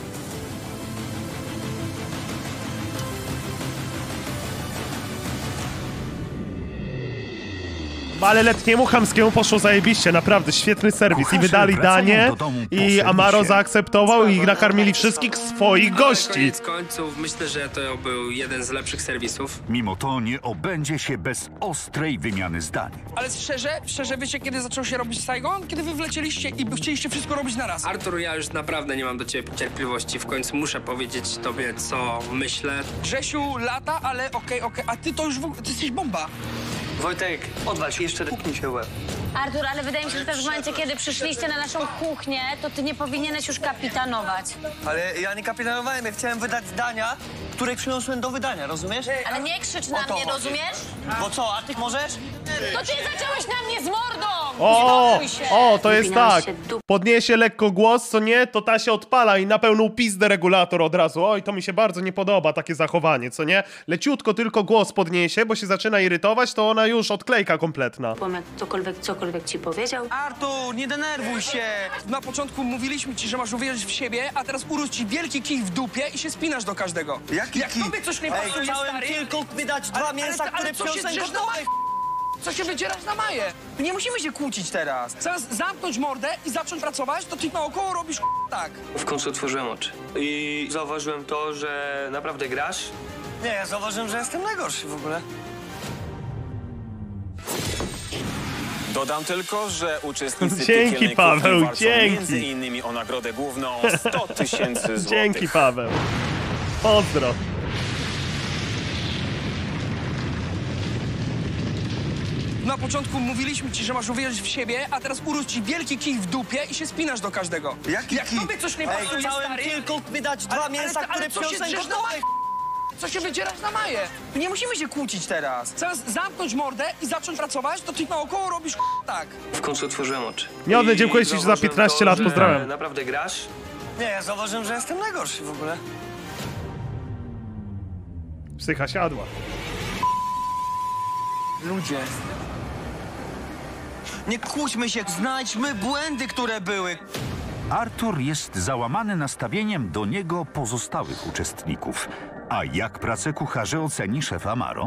Ale letniemu chamskiemu poszło zajebiście, naprawdę świetny serwis. I Kucharze wydali wracają danie do domu po i serwisie. Amaro zaakceptował i nakarmili wszystkich swoich gości. Koniec końców, myślę, że to był jeden z lepszych serwisów. Mimo to nie obędzie się bez ostrej wymiany zdań. Ale szczerze, szczerze wiecie, kiedy zaczął się robić Saigon? Kiedy wy wlecieliście i chcieliście wszystko robić na raz. Artur, ja już naprawdę nie mam do ciebie cierpliwości. W końcu muszę powiedzieć tobie, co myślę. Grzesiu, lata, ale okej, okej, a ty to już w ogóle, ty jesteś bomba. Wojtek, odwal się jeszcze, puknij się łeb. Artur, ale wydaje mi się, że też w momencie, kiedy przyszliście na naszą kuchnię, to ty nie powinieneś już kapitanować. Ale ja nie kapitanowałem, ja chciałem wydać zdania, które przyniosłem do wydania, rozumiesz? Ale nie krzycz na O to mnie, chodzi. rozumiesz? Bo co, a ty możesz? To ty zacząłeś na mnie z mordą! O, Spokój się! o, to jest Wypinałeś tak. się dup- Podniesie lekko głos, co nie, to ta się odpala i na pełną pizdę regulator od razu. Oj, to mi się bardzo nie podoba, takie zachowanie, co nie? Leciutko tylko głos podniesie, bo się zaczyna irytować, to ona już odklejka kompletna. Jak cokolwiek, cokolwiek ci powiedział. Artur, nie denerwuj się! Na początku mówiliśmy ci, że masz uwierzyć w siebie, a teraz urósł ci wielki kij w dupie i się spinasz do każdego. Jaki Jak kij? tobie coś nie Ej, pasuje, chciałem stary... tylko wydać dwa Ale- mięsa, ale- ale które co się przyniosłem drzesz na gotowe. maję? Co się wydzierasz na maję? Nie musimy się kłócić teraz. Zamiast zamknąć mordę i zacząć pracować, to ty naokoło robisz tak. W końcu otworzyłem oczy. I zauważyłem to, że naprawdę grasz. Nie, ja zauważyłem, że jestem najgorszy w ogóle. Dodam tylko, że uczestnicy Dzięki, piekielnej Paweł, kuchni walczą dzięki. między innymi o nagrodę główną sto tysięcy złotych. Dzięki, Paweł. Pozdro. Na początku mówiliśmy ci, że masz uwierzyć w siebie, a teraz urósł ci wielki kij w dupie i się spinasz do każdego. Jaki Jak kij? tobie coś nie Ej, pasuje, chciałem stary? tylko wydać dwa mięsa, ale, które ale co się przyniosłem drzesz na gotowe. Maję? Co się wydzierasz na Maję? Nie musimy się kłócić teraz. Zamiast zamknąć mordę i zacząć pracować, to ty naokoło robisz tak. W końcu otworzyłem oczy. Miodny, I dziękuję ci za zauważyłem piętnaście to, lat, że pozdrawiam. Naprawdę grasz? Nie, ja zauważyłem, że jestem najgorszy w ogóle. Psycha siadła. Ludzie. Nie kłóćmy się, znajdźmy błędy, które były. Artur jest załamany nastawieniem do niego pozostałych uczestników. A jak pracę kucharzy oceni szef Amaro?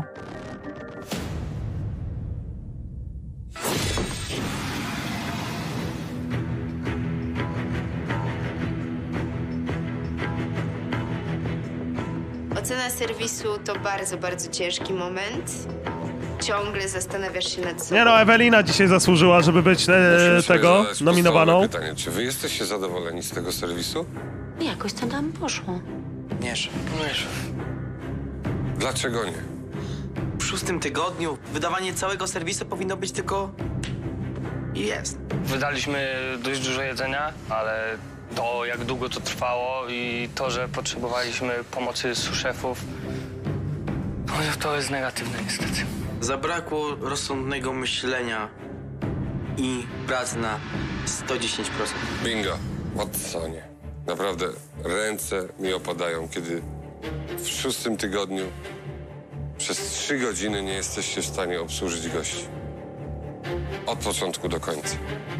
Ocena serwisu to bardzo, bardzo ciężki moment. Ciągle zastanawiasz się nad sobą. Nie no, Ewelina dzisiaj zasłużyła, żeby być e, Musimy sobie tego, zadać nominowaną. podstawowe pytanie, czy wy jesteście zadowoleni z tego serwisu? Jakoś to nam poszło. Nie, szef. Nie, szef. Dlaczego nie? W szóstym tygodniu wydawanie całego serwisu powinno być tylko... I jest. Wydaliśmy dość dużo jedzenia, ale to, jak długo to trwało i to, że potrzebowaliśmy pomocy suszefów, no to jest negatywne niestety. Zabrakło rozsądnego myślenia i pracy na sto dziesięć procent. Bingo. Watsonie. Naprawdę ręce mi opadają, kiedy w szóstym tygodniu przez trzy godziny nie jesteście w stanie obsłużyć gości. Od początku do końca.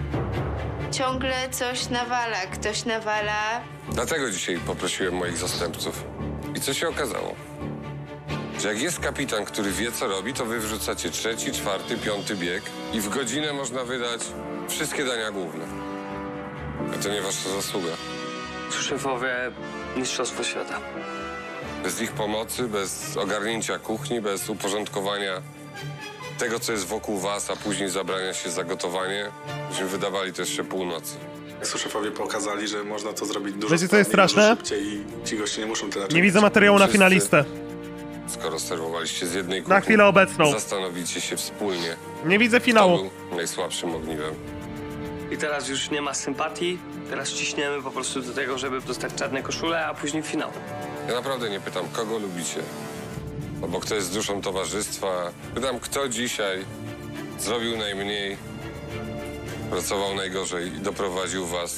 Ciągle coś nawala, ktoś nawala. Dlatego dzisiaj poprosiłem moich zastępców. I co się okazało? Że jak jest kapitan, który wie, co robi, to wy wrzucacie trzeci, czwarty, piąty bieg i w godzinę można wydać wszystkie dania główne. A to nie wasza zasługa. Szefowie mistrzostwo świata. Bez ich pomocy, bez ogarnięcia kuchni, bez uporządkowania tego, co jest wokół was, a później zabrania się za gotowanie, byśmy wydawali to jeszcze północy. Szefowie pokazali, że można to zrobić dużo Wiecie, co jest sprawniej, straszne? dużo szybciej i ci goście nie muszą tyle Nie czekać. widzę materiału na Wszyscy, finalistę. Skoro serwowaliście z jednej kuchni, Na chwilę obecną. zastanowicie się wspólnie, Nie widzę finału. kto był najsłabszym ogniwem. I teraz już nie ma sympatii, teraz ciśniemy po prostu do tego, żeby dostać czarne koszule, a później finał. Ja naprawdę nie pytam, kogo lubicie, albo kto jest duszą towarzystwa. Pytam, kto dzisiaj zrobił najmniej, pracował najgorzej i doprowadził was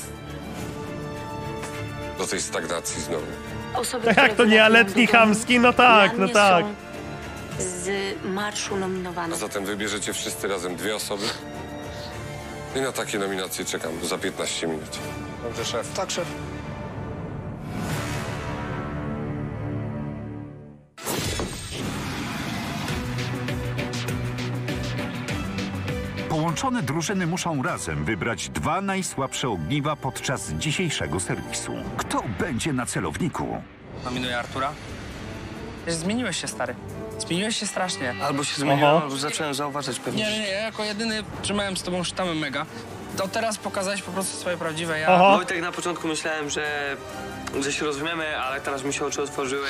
do tej stagnacji znowu. Osoby, Jak które to nie, a wylatują letni do domu, chamski? No tak, dla no mnie tak. są z marszu nominowane. A zatem wybierzecie wszyscy razem dwie osoby i na takie nominacje czekam za piętnaście minut. Dobrze, szef. Tak, szef. Połączone drużyny muszą razem wybrać dwa najsłabsze ogniwa podczas dzisiejszego serwisu. Kto będzie na celowniku? Nominuję Artura. Zmieniłeś się, stary. Zmieniłeś się strasznie. Albo się Aha. zmieniłem, albo zacząłem zauważać pewnie Nie, nie, nie, ja jako jedyny trzymałem z tobą sztamę mega. To teraz pokazałeś po prostu swoje prawdziwe ja. Aha. Wojtek, na początku myślałem, że, że się rozumiemy, ale teraz mi się oczy otworzyły.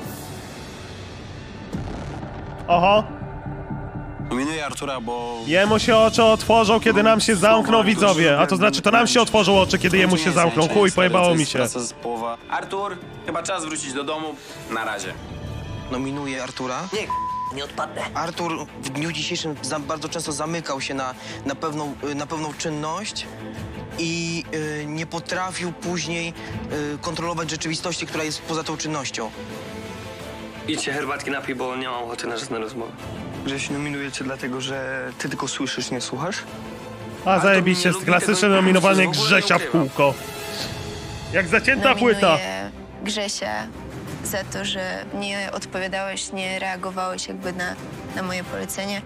Oho. Nominuję Artura, bo... Jemu się oczy otworzą, kiedy nam się zamkną widzowie. A to znaczy, to nam się otworzą oczy, kiedy jemu się zamkną. Chuj, pojebało mi się. Artur, chyba czas wrócić do domu. Na razie. Nominuję Artura. Nie, nie odpadnę. Artur w dniu dzisiejszym za, bardzo często zamykał się na, na, pewną, y, na pewną czynność i y, nie potrafił później y, kontrolować rzeczywistości, która jest poza tą czynnością. Idźcie herbatki napij, bo nie mam ochoty na żadne rozmowy. Grześ, nominuję cię dlatego, że ty tylko słyszysz, nie słuchasz? A zajebiście, lubi klasyczne tego, nominowanie w ogóle nie Grzesia w ukrywam. kółko. Jak zacięta płyta. Nominuję Grzesia za to, że nie odpowiadałeś, nie reagowałeś jakby na, na moje polecenie.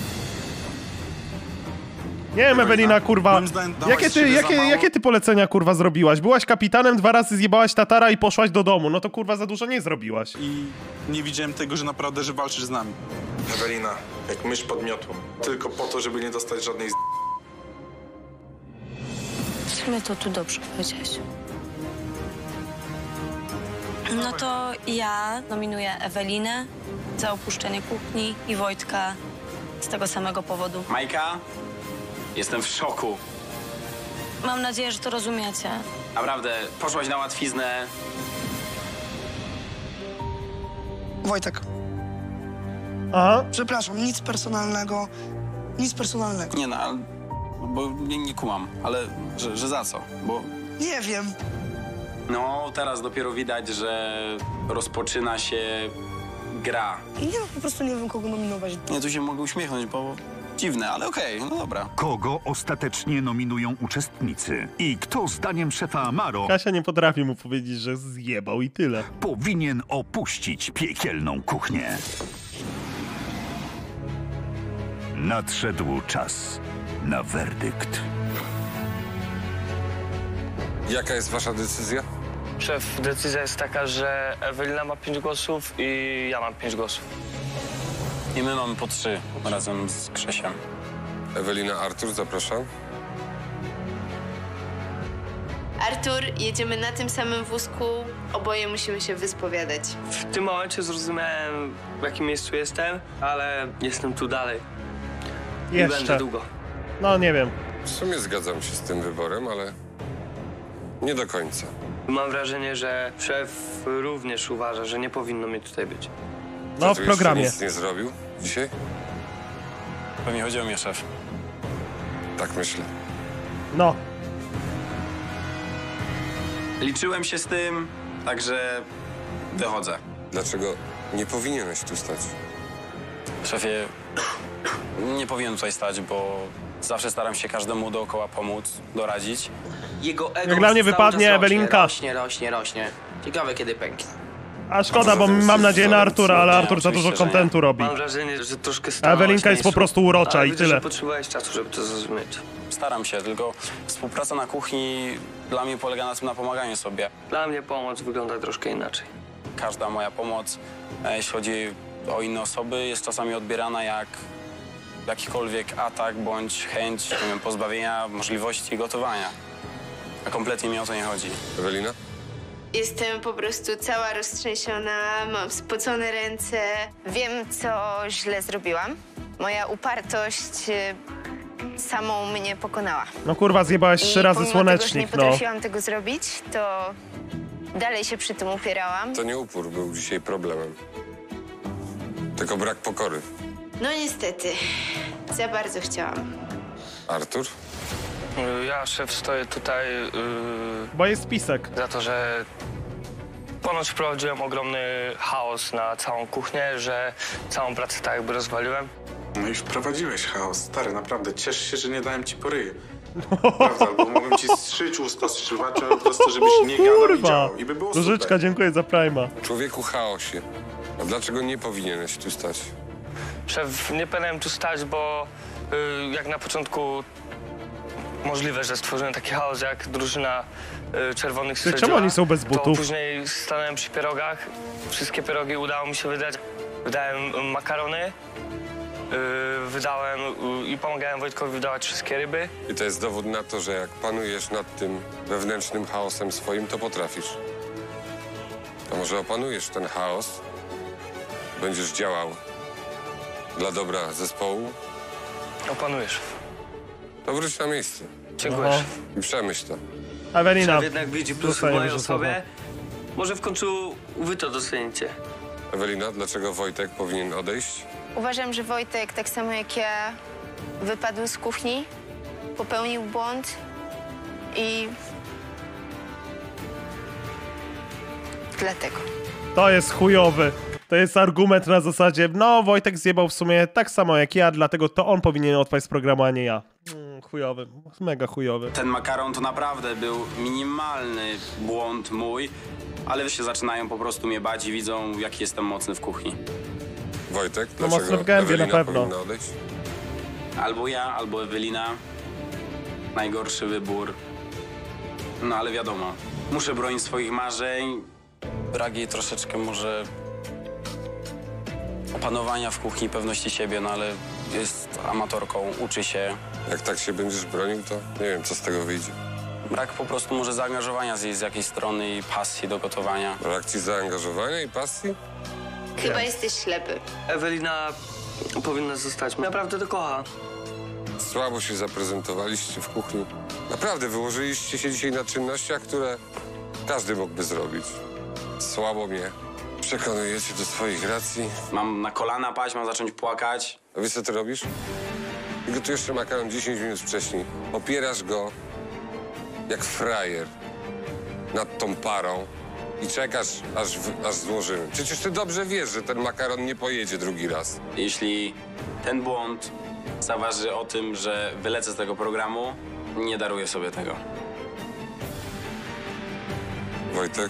Nie wiem, Ewelina, kurwa. Moim zdaniem dałaś Jakie z ty, siebie za jakie, mało. jakie ty polecenia, kurwa, zrobiłaś? Byłaś kapitanem, dwa razy zjebałaś tatara i poszłaś do domu. No to, kurwa, za dużo nie zrobiłaś. I nie widziałem tego, że naprawdę, że walczysz z nami. Ewelina, Jak mysz pod miotłą. Tylko po to, żeby nie dostać żadnej z... W sumie to tu dobrze powiedziałeś. No to ja nominuję Ewelinę za opuszczenie kuchni i Wojtka z tego samego powodu. Majka, jestem w szoku. Mam nadzieję, że to rozumiecie. Naprawdę, poszłaś na łatwiznę. Wojtek. Aha. Przepraszam, nic personalnego. Nic personalnego. Nie no, ale, bo nie, nie kumam, ale że, że za co? Bo Nie wiem. no teraz dopiero widać, że rozpoczyna się gra. Nie no, po prostu nie wiem, kogo nominować. Nie, tu się mogę uśmiechnąć, bo dziwne, ale okej, no dobra. Kogo ostatecznie nominują uczestnicy? I kto zdaniem szefa Amaro Kasia nie potrafi mu powiedzieć, że zjebał i tyle. powinien opuścić piekielną kuchnię? Nadszedł czas na werdykt. Jaka jest wasza decyzja? Szef, decyzja jest taka, że Ewelina ma pięć głosów i ja mam pięć głosów. I my mamy po trzy razem z Krzesiem. Ewelina, Artur, zapraszam. Artur, jedziemy na tym samym wózku, oboje musimy się wyspowiadać. W tym momencie zrozumiałem, w jakim miejscu jestem, ale jestem tu dalej. I Jeszcze. będę długo. No nie wiem. W sumie zgadzam się z tym wyborem, ale nie do końca. Mam wrażenie, że szef również uważa, że nie powinno mnie tutaj być. No, Czy w tu programie. jeszcze nic nie zrobił dzisiaj? Pewnie chodzi o mnie, szef. Tak myślę. No. Liczyłem się z tym, także wychodzę. Dlaczego nie powinieneś tu stać? Szefie, nie powinien tutaj stać, bo zawsze staram się każdemu dookoła pomóc, doradzić. Jego ego Jak dla mnie cały wypadnie czas rośnie, Ewelinka. Rośnie, rośnie, rośnie. Ciekawe, kiedy pęknie. A szkoda, bo mam nadzieję na Artura, ale Artur za dużo kontentu robi. Mam wrażenie, że troszkę A stanąłeś Ewelinka na jest po miejscu. prostu urocza Ale i widzę, tyle. że potrzebowałeś czasu, żeby to zrozumieć. Staram się, tylko współpraca na kuchni dla mnie polega na tym, na pomaganiu sobie. Dla mnie pomoc wygląda troszkę inaczej. Każda moja pomoc, e, jeśli chodzi o inne osoby, jest czasami odbierana jak jakikolwiek atak bądź chęć, nie wiem, pozbawienia możliwości gotowania. A kompletnie mi o to nie chodzi. Ewelina? Jestem po prostu cała roztrzęsiona, mam spocone ręce. Wiem, co źle zrobiłam. Moja upartość y, samą mnie pokonała. No kurwa, zjebałaś trzy I razy pomimo tego, że nie słonecznik, no. potrafiłam tego zrobić, to dalej się przy tym upierałam. To nie upór był dzisiaj problemem. Tylko brak pokory. No niestety, za bardzo chciałam. Artur? Ja, szef, stoję tutaj yy, Bo jest spisek. za to, że ponoć wprowadziłem ogromny chaos na całą kuchnię, że całą pracę tak jakby rozwaliłem. No i wprowadziłeś chaos. Stary, naprawdę, ciesz się, że nie dałem ci poryju. Prawda, albo mogłem ci strzyć usta strzywaczem po prostu, żebyś nie gadał i Kurwa. działał. I by było Różyczka, super. dziękuję za Prima. Człowieku chaosie. A dlaczego nie powinieneś tu stać? Szef, nie powinienem tu stać, bo yy, jak na początku możliwe, że stworzyłem taki chaos jak drużyna y, czerwonych Ty, stwierdziła. czemu oni są bez To butów? później stanąłem przy pierogach. Wszystkie pierogi udało mi się wydać. Wydałem y, makarony, y, wydałem y, i pomagałem Wojtkowi wydawać wszystkie ryby. I to jest dowód na to, że jak panujesz nad tym wewnętrznym chaosem swoim, to potrafisz. To może opanujesz ten chaos, będziesz działał dla dobra zespołu, Opanujesz. to wróć na miejsce Dziękuję. Aha. szef. i przemyśl to. Ewelina. Szef jednak widzi plusy w Zostajemy mojej ze osobie. Może w końcu wy to docenicie. Ewelina, dlaczego Wojtek powinien odejść? Uważam, że Wojtek, tak samo jak ja, wypadł z kuchni, popełnił błąd i dlatego. To jest chujowy. To jest argument na zasadzie, no Wojtek zjebał w sumie tak samo jak ja, dlatego to on powinien odpaść z programu, a nie ja. Mm, chujowy, mega chujowy. Ten makaron to naprawdę był minimalny błąd mój, ale się zaczynają po prostu mnie bać i widzą, jaki jestem mocny w kuchni. Wojtek, No dlaczego mocno w gębie Ewelina na pewno. powinna odejść? Albo ja, albo Ewelina. Najgorszy wybór. No ale wiadomo, muszę bronić swoich marzeń. Brak jej troszeczkę może opanowania w kuchni, pewności siebie, no ale jest amatorką, uczy się. Jak tak się będziesz bronił, to nie wiem, co z tego wyjdzie. Brak po prostu może zaangażowania z jej z jakiejś strony i pasji do gotowania. Brak ci zaangażowania i pasji? Chyba jesteś ślepy. Ewelina powinna zostać. Naprawdę to kocha. Słabo się zaprezentowaliście w kuchni. Naprawdę, wyłożyliście się dzisiaj na czynnościach, które każdy mógłby zrobić. Słabo mnie przekonujecie do swoich racji. Mam na kolana paść, mam zacząć płakać. A wiesz, co ty robisz? Gotujesz ten makaron dziesięć minut wcześniej. Opierasz go jak frajer nad tą parą i czekasz, aż, w, aż złożymy. Przecież ty dobrze wiesz, że ten makaron nie pojedzie drugi raz. Jeśli ten błąd zaważy o tym, że wylecę z tego programu, nie daruję sobie tego. Wojtek?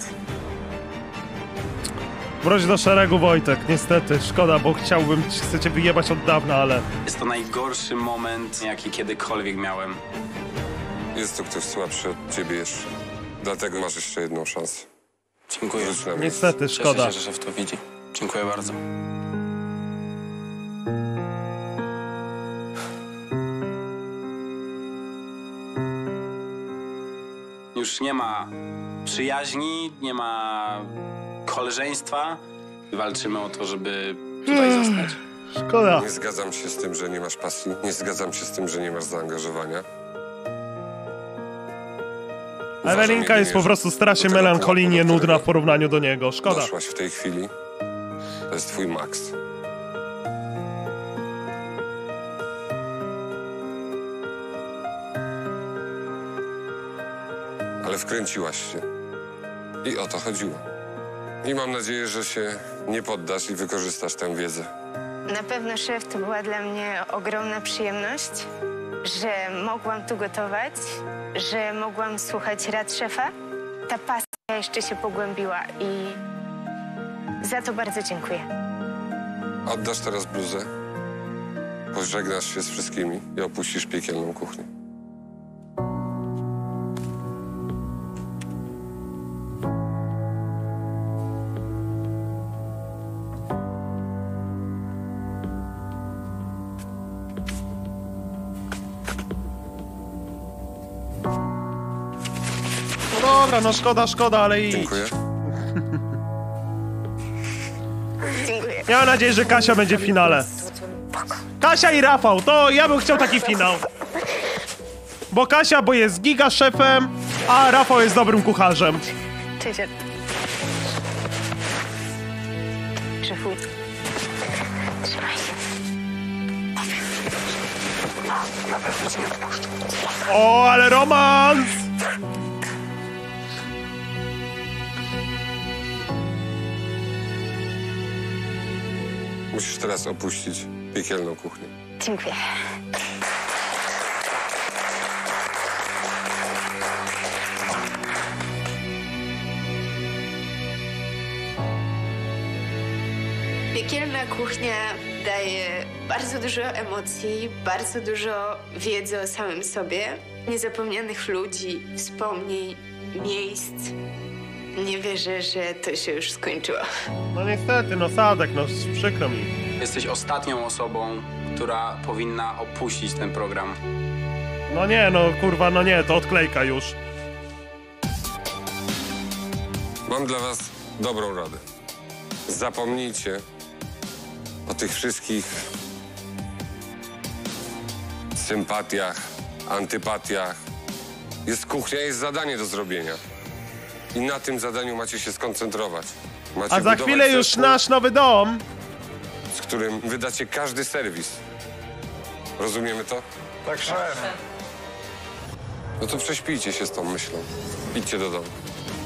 Wróć do szeregu, Wojtek. Niestety, szkoda, bo chciałbym, chcę cię wyjebać od dawna, ale... Jest to najgorszy moment, jaki kiedykolwiek miałem. Jest tu ktoś słabszy od ciebie jeszcze. Dlatego masz jeszcze jedną szansę. Dziękuję. Niestety, szkoda. Cieszę się, że szef to widzi. Dziękuję bardzo. Już nie ma przyjaźni, nie ma koleżeństwa. Walczymy o to, żeby tutaj zostać. Szkoda. Nie zgadzam się z tym, że nie masz pasji. Nie zgadzam się z tym, że nie masz zaangażowania. Ewelinka jest po prostu strasznie melancholijnie nudna w porównaniu do niego. Szkoda. Doszłaś w tej chwili. To jest twój maks. Ale wkręciłaś się. I o to chodziło. I mam nadzieję, że się nie poddasz i wykorzystasz tę wiedzę. Na pewno, szef, to była dla mnie ogromna przyjemność, że mogłam tu gotować, że mogłam słuchać rad szefa. Ta pasja jeszcze się pogłębiła i za to bardzo dziękuję. Oddasz teraz bluzę, pożegnasz się z wszystkimi i opuścisz piekielną kuchnię. No dobra, no szkoda, szkoda, ale i... Dziękuję. Dziękuję. Miałem nadzieję, że Kasia będzie w finale. Kasia i Rafał, to ja bym chciał taki finał. Bo Kasia, bo jest giga szefem, a Rafał jest dobrym kucharzem. Cześć. Szefu. Trzymaj się. Na pewno cię nie odpuszczę. O, ale romans! Musisz teraz opuścić piekielną kuchnię. Dziękuję. Piekielna kuchnia daje bardzo dużo emocji, bardzo dużo wiedzy o samym sobie, niezapomnianych ludzi, wspomnień, miejsc. Nie wierzę, że to się już skończyło. No niestety, no Sadek, no przykro mi. Jesteś ostatnią osobą, która powinna opuścić ten program. No nie, no kurwa, no nie, to odklejka już. Mam dla was dobrą radę. Zapomnijcie o tych wszystkich sympatiach, antypatiach. Jest kuchnia, jest zadanie do zrobienia. I na tym zadaniu macie się skoncentrować. Macie A za chwilę już zespół, nasz nowy dom. z którym wydacie każdy serwis. Rozumiemy to? Tak, szef. No to prześpijcie się z tą myślą. Idźcie do domu.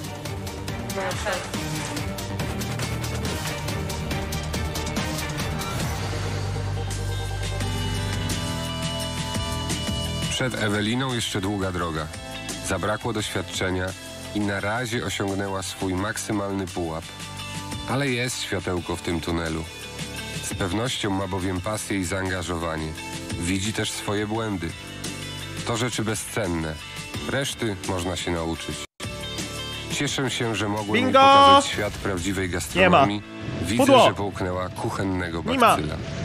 Przed Eweliną jeszcze długa droga. Zabrakło doświadczenia i na razie osiągnęła swój maksymalny pułap. Ale jest światełko w tym tunelu. Z pewnością ma bowiem pasję i zaangażowanie. Widzi też swoje błędy. To rzeczy bezcenne. Reszty można się nauczyć. Cieszę się, że mogłem Bingo! jej pokazać świat prawdziwej gastronomii. Nie ma. Widzę, Pudło. że połknęła kuchennego Nie ma. bakcyla.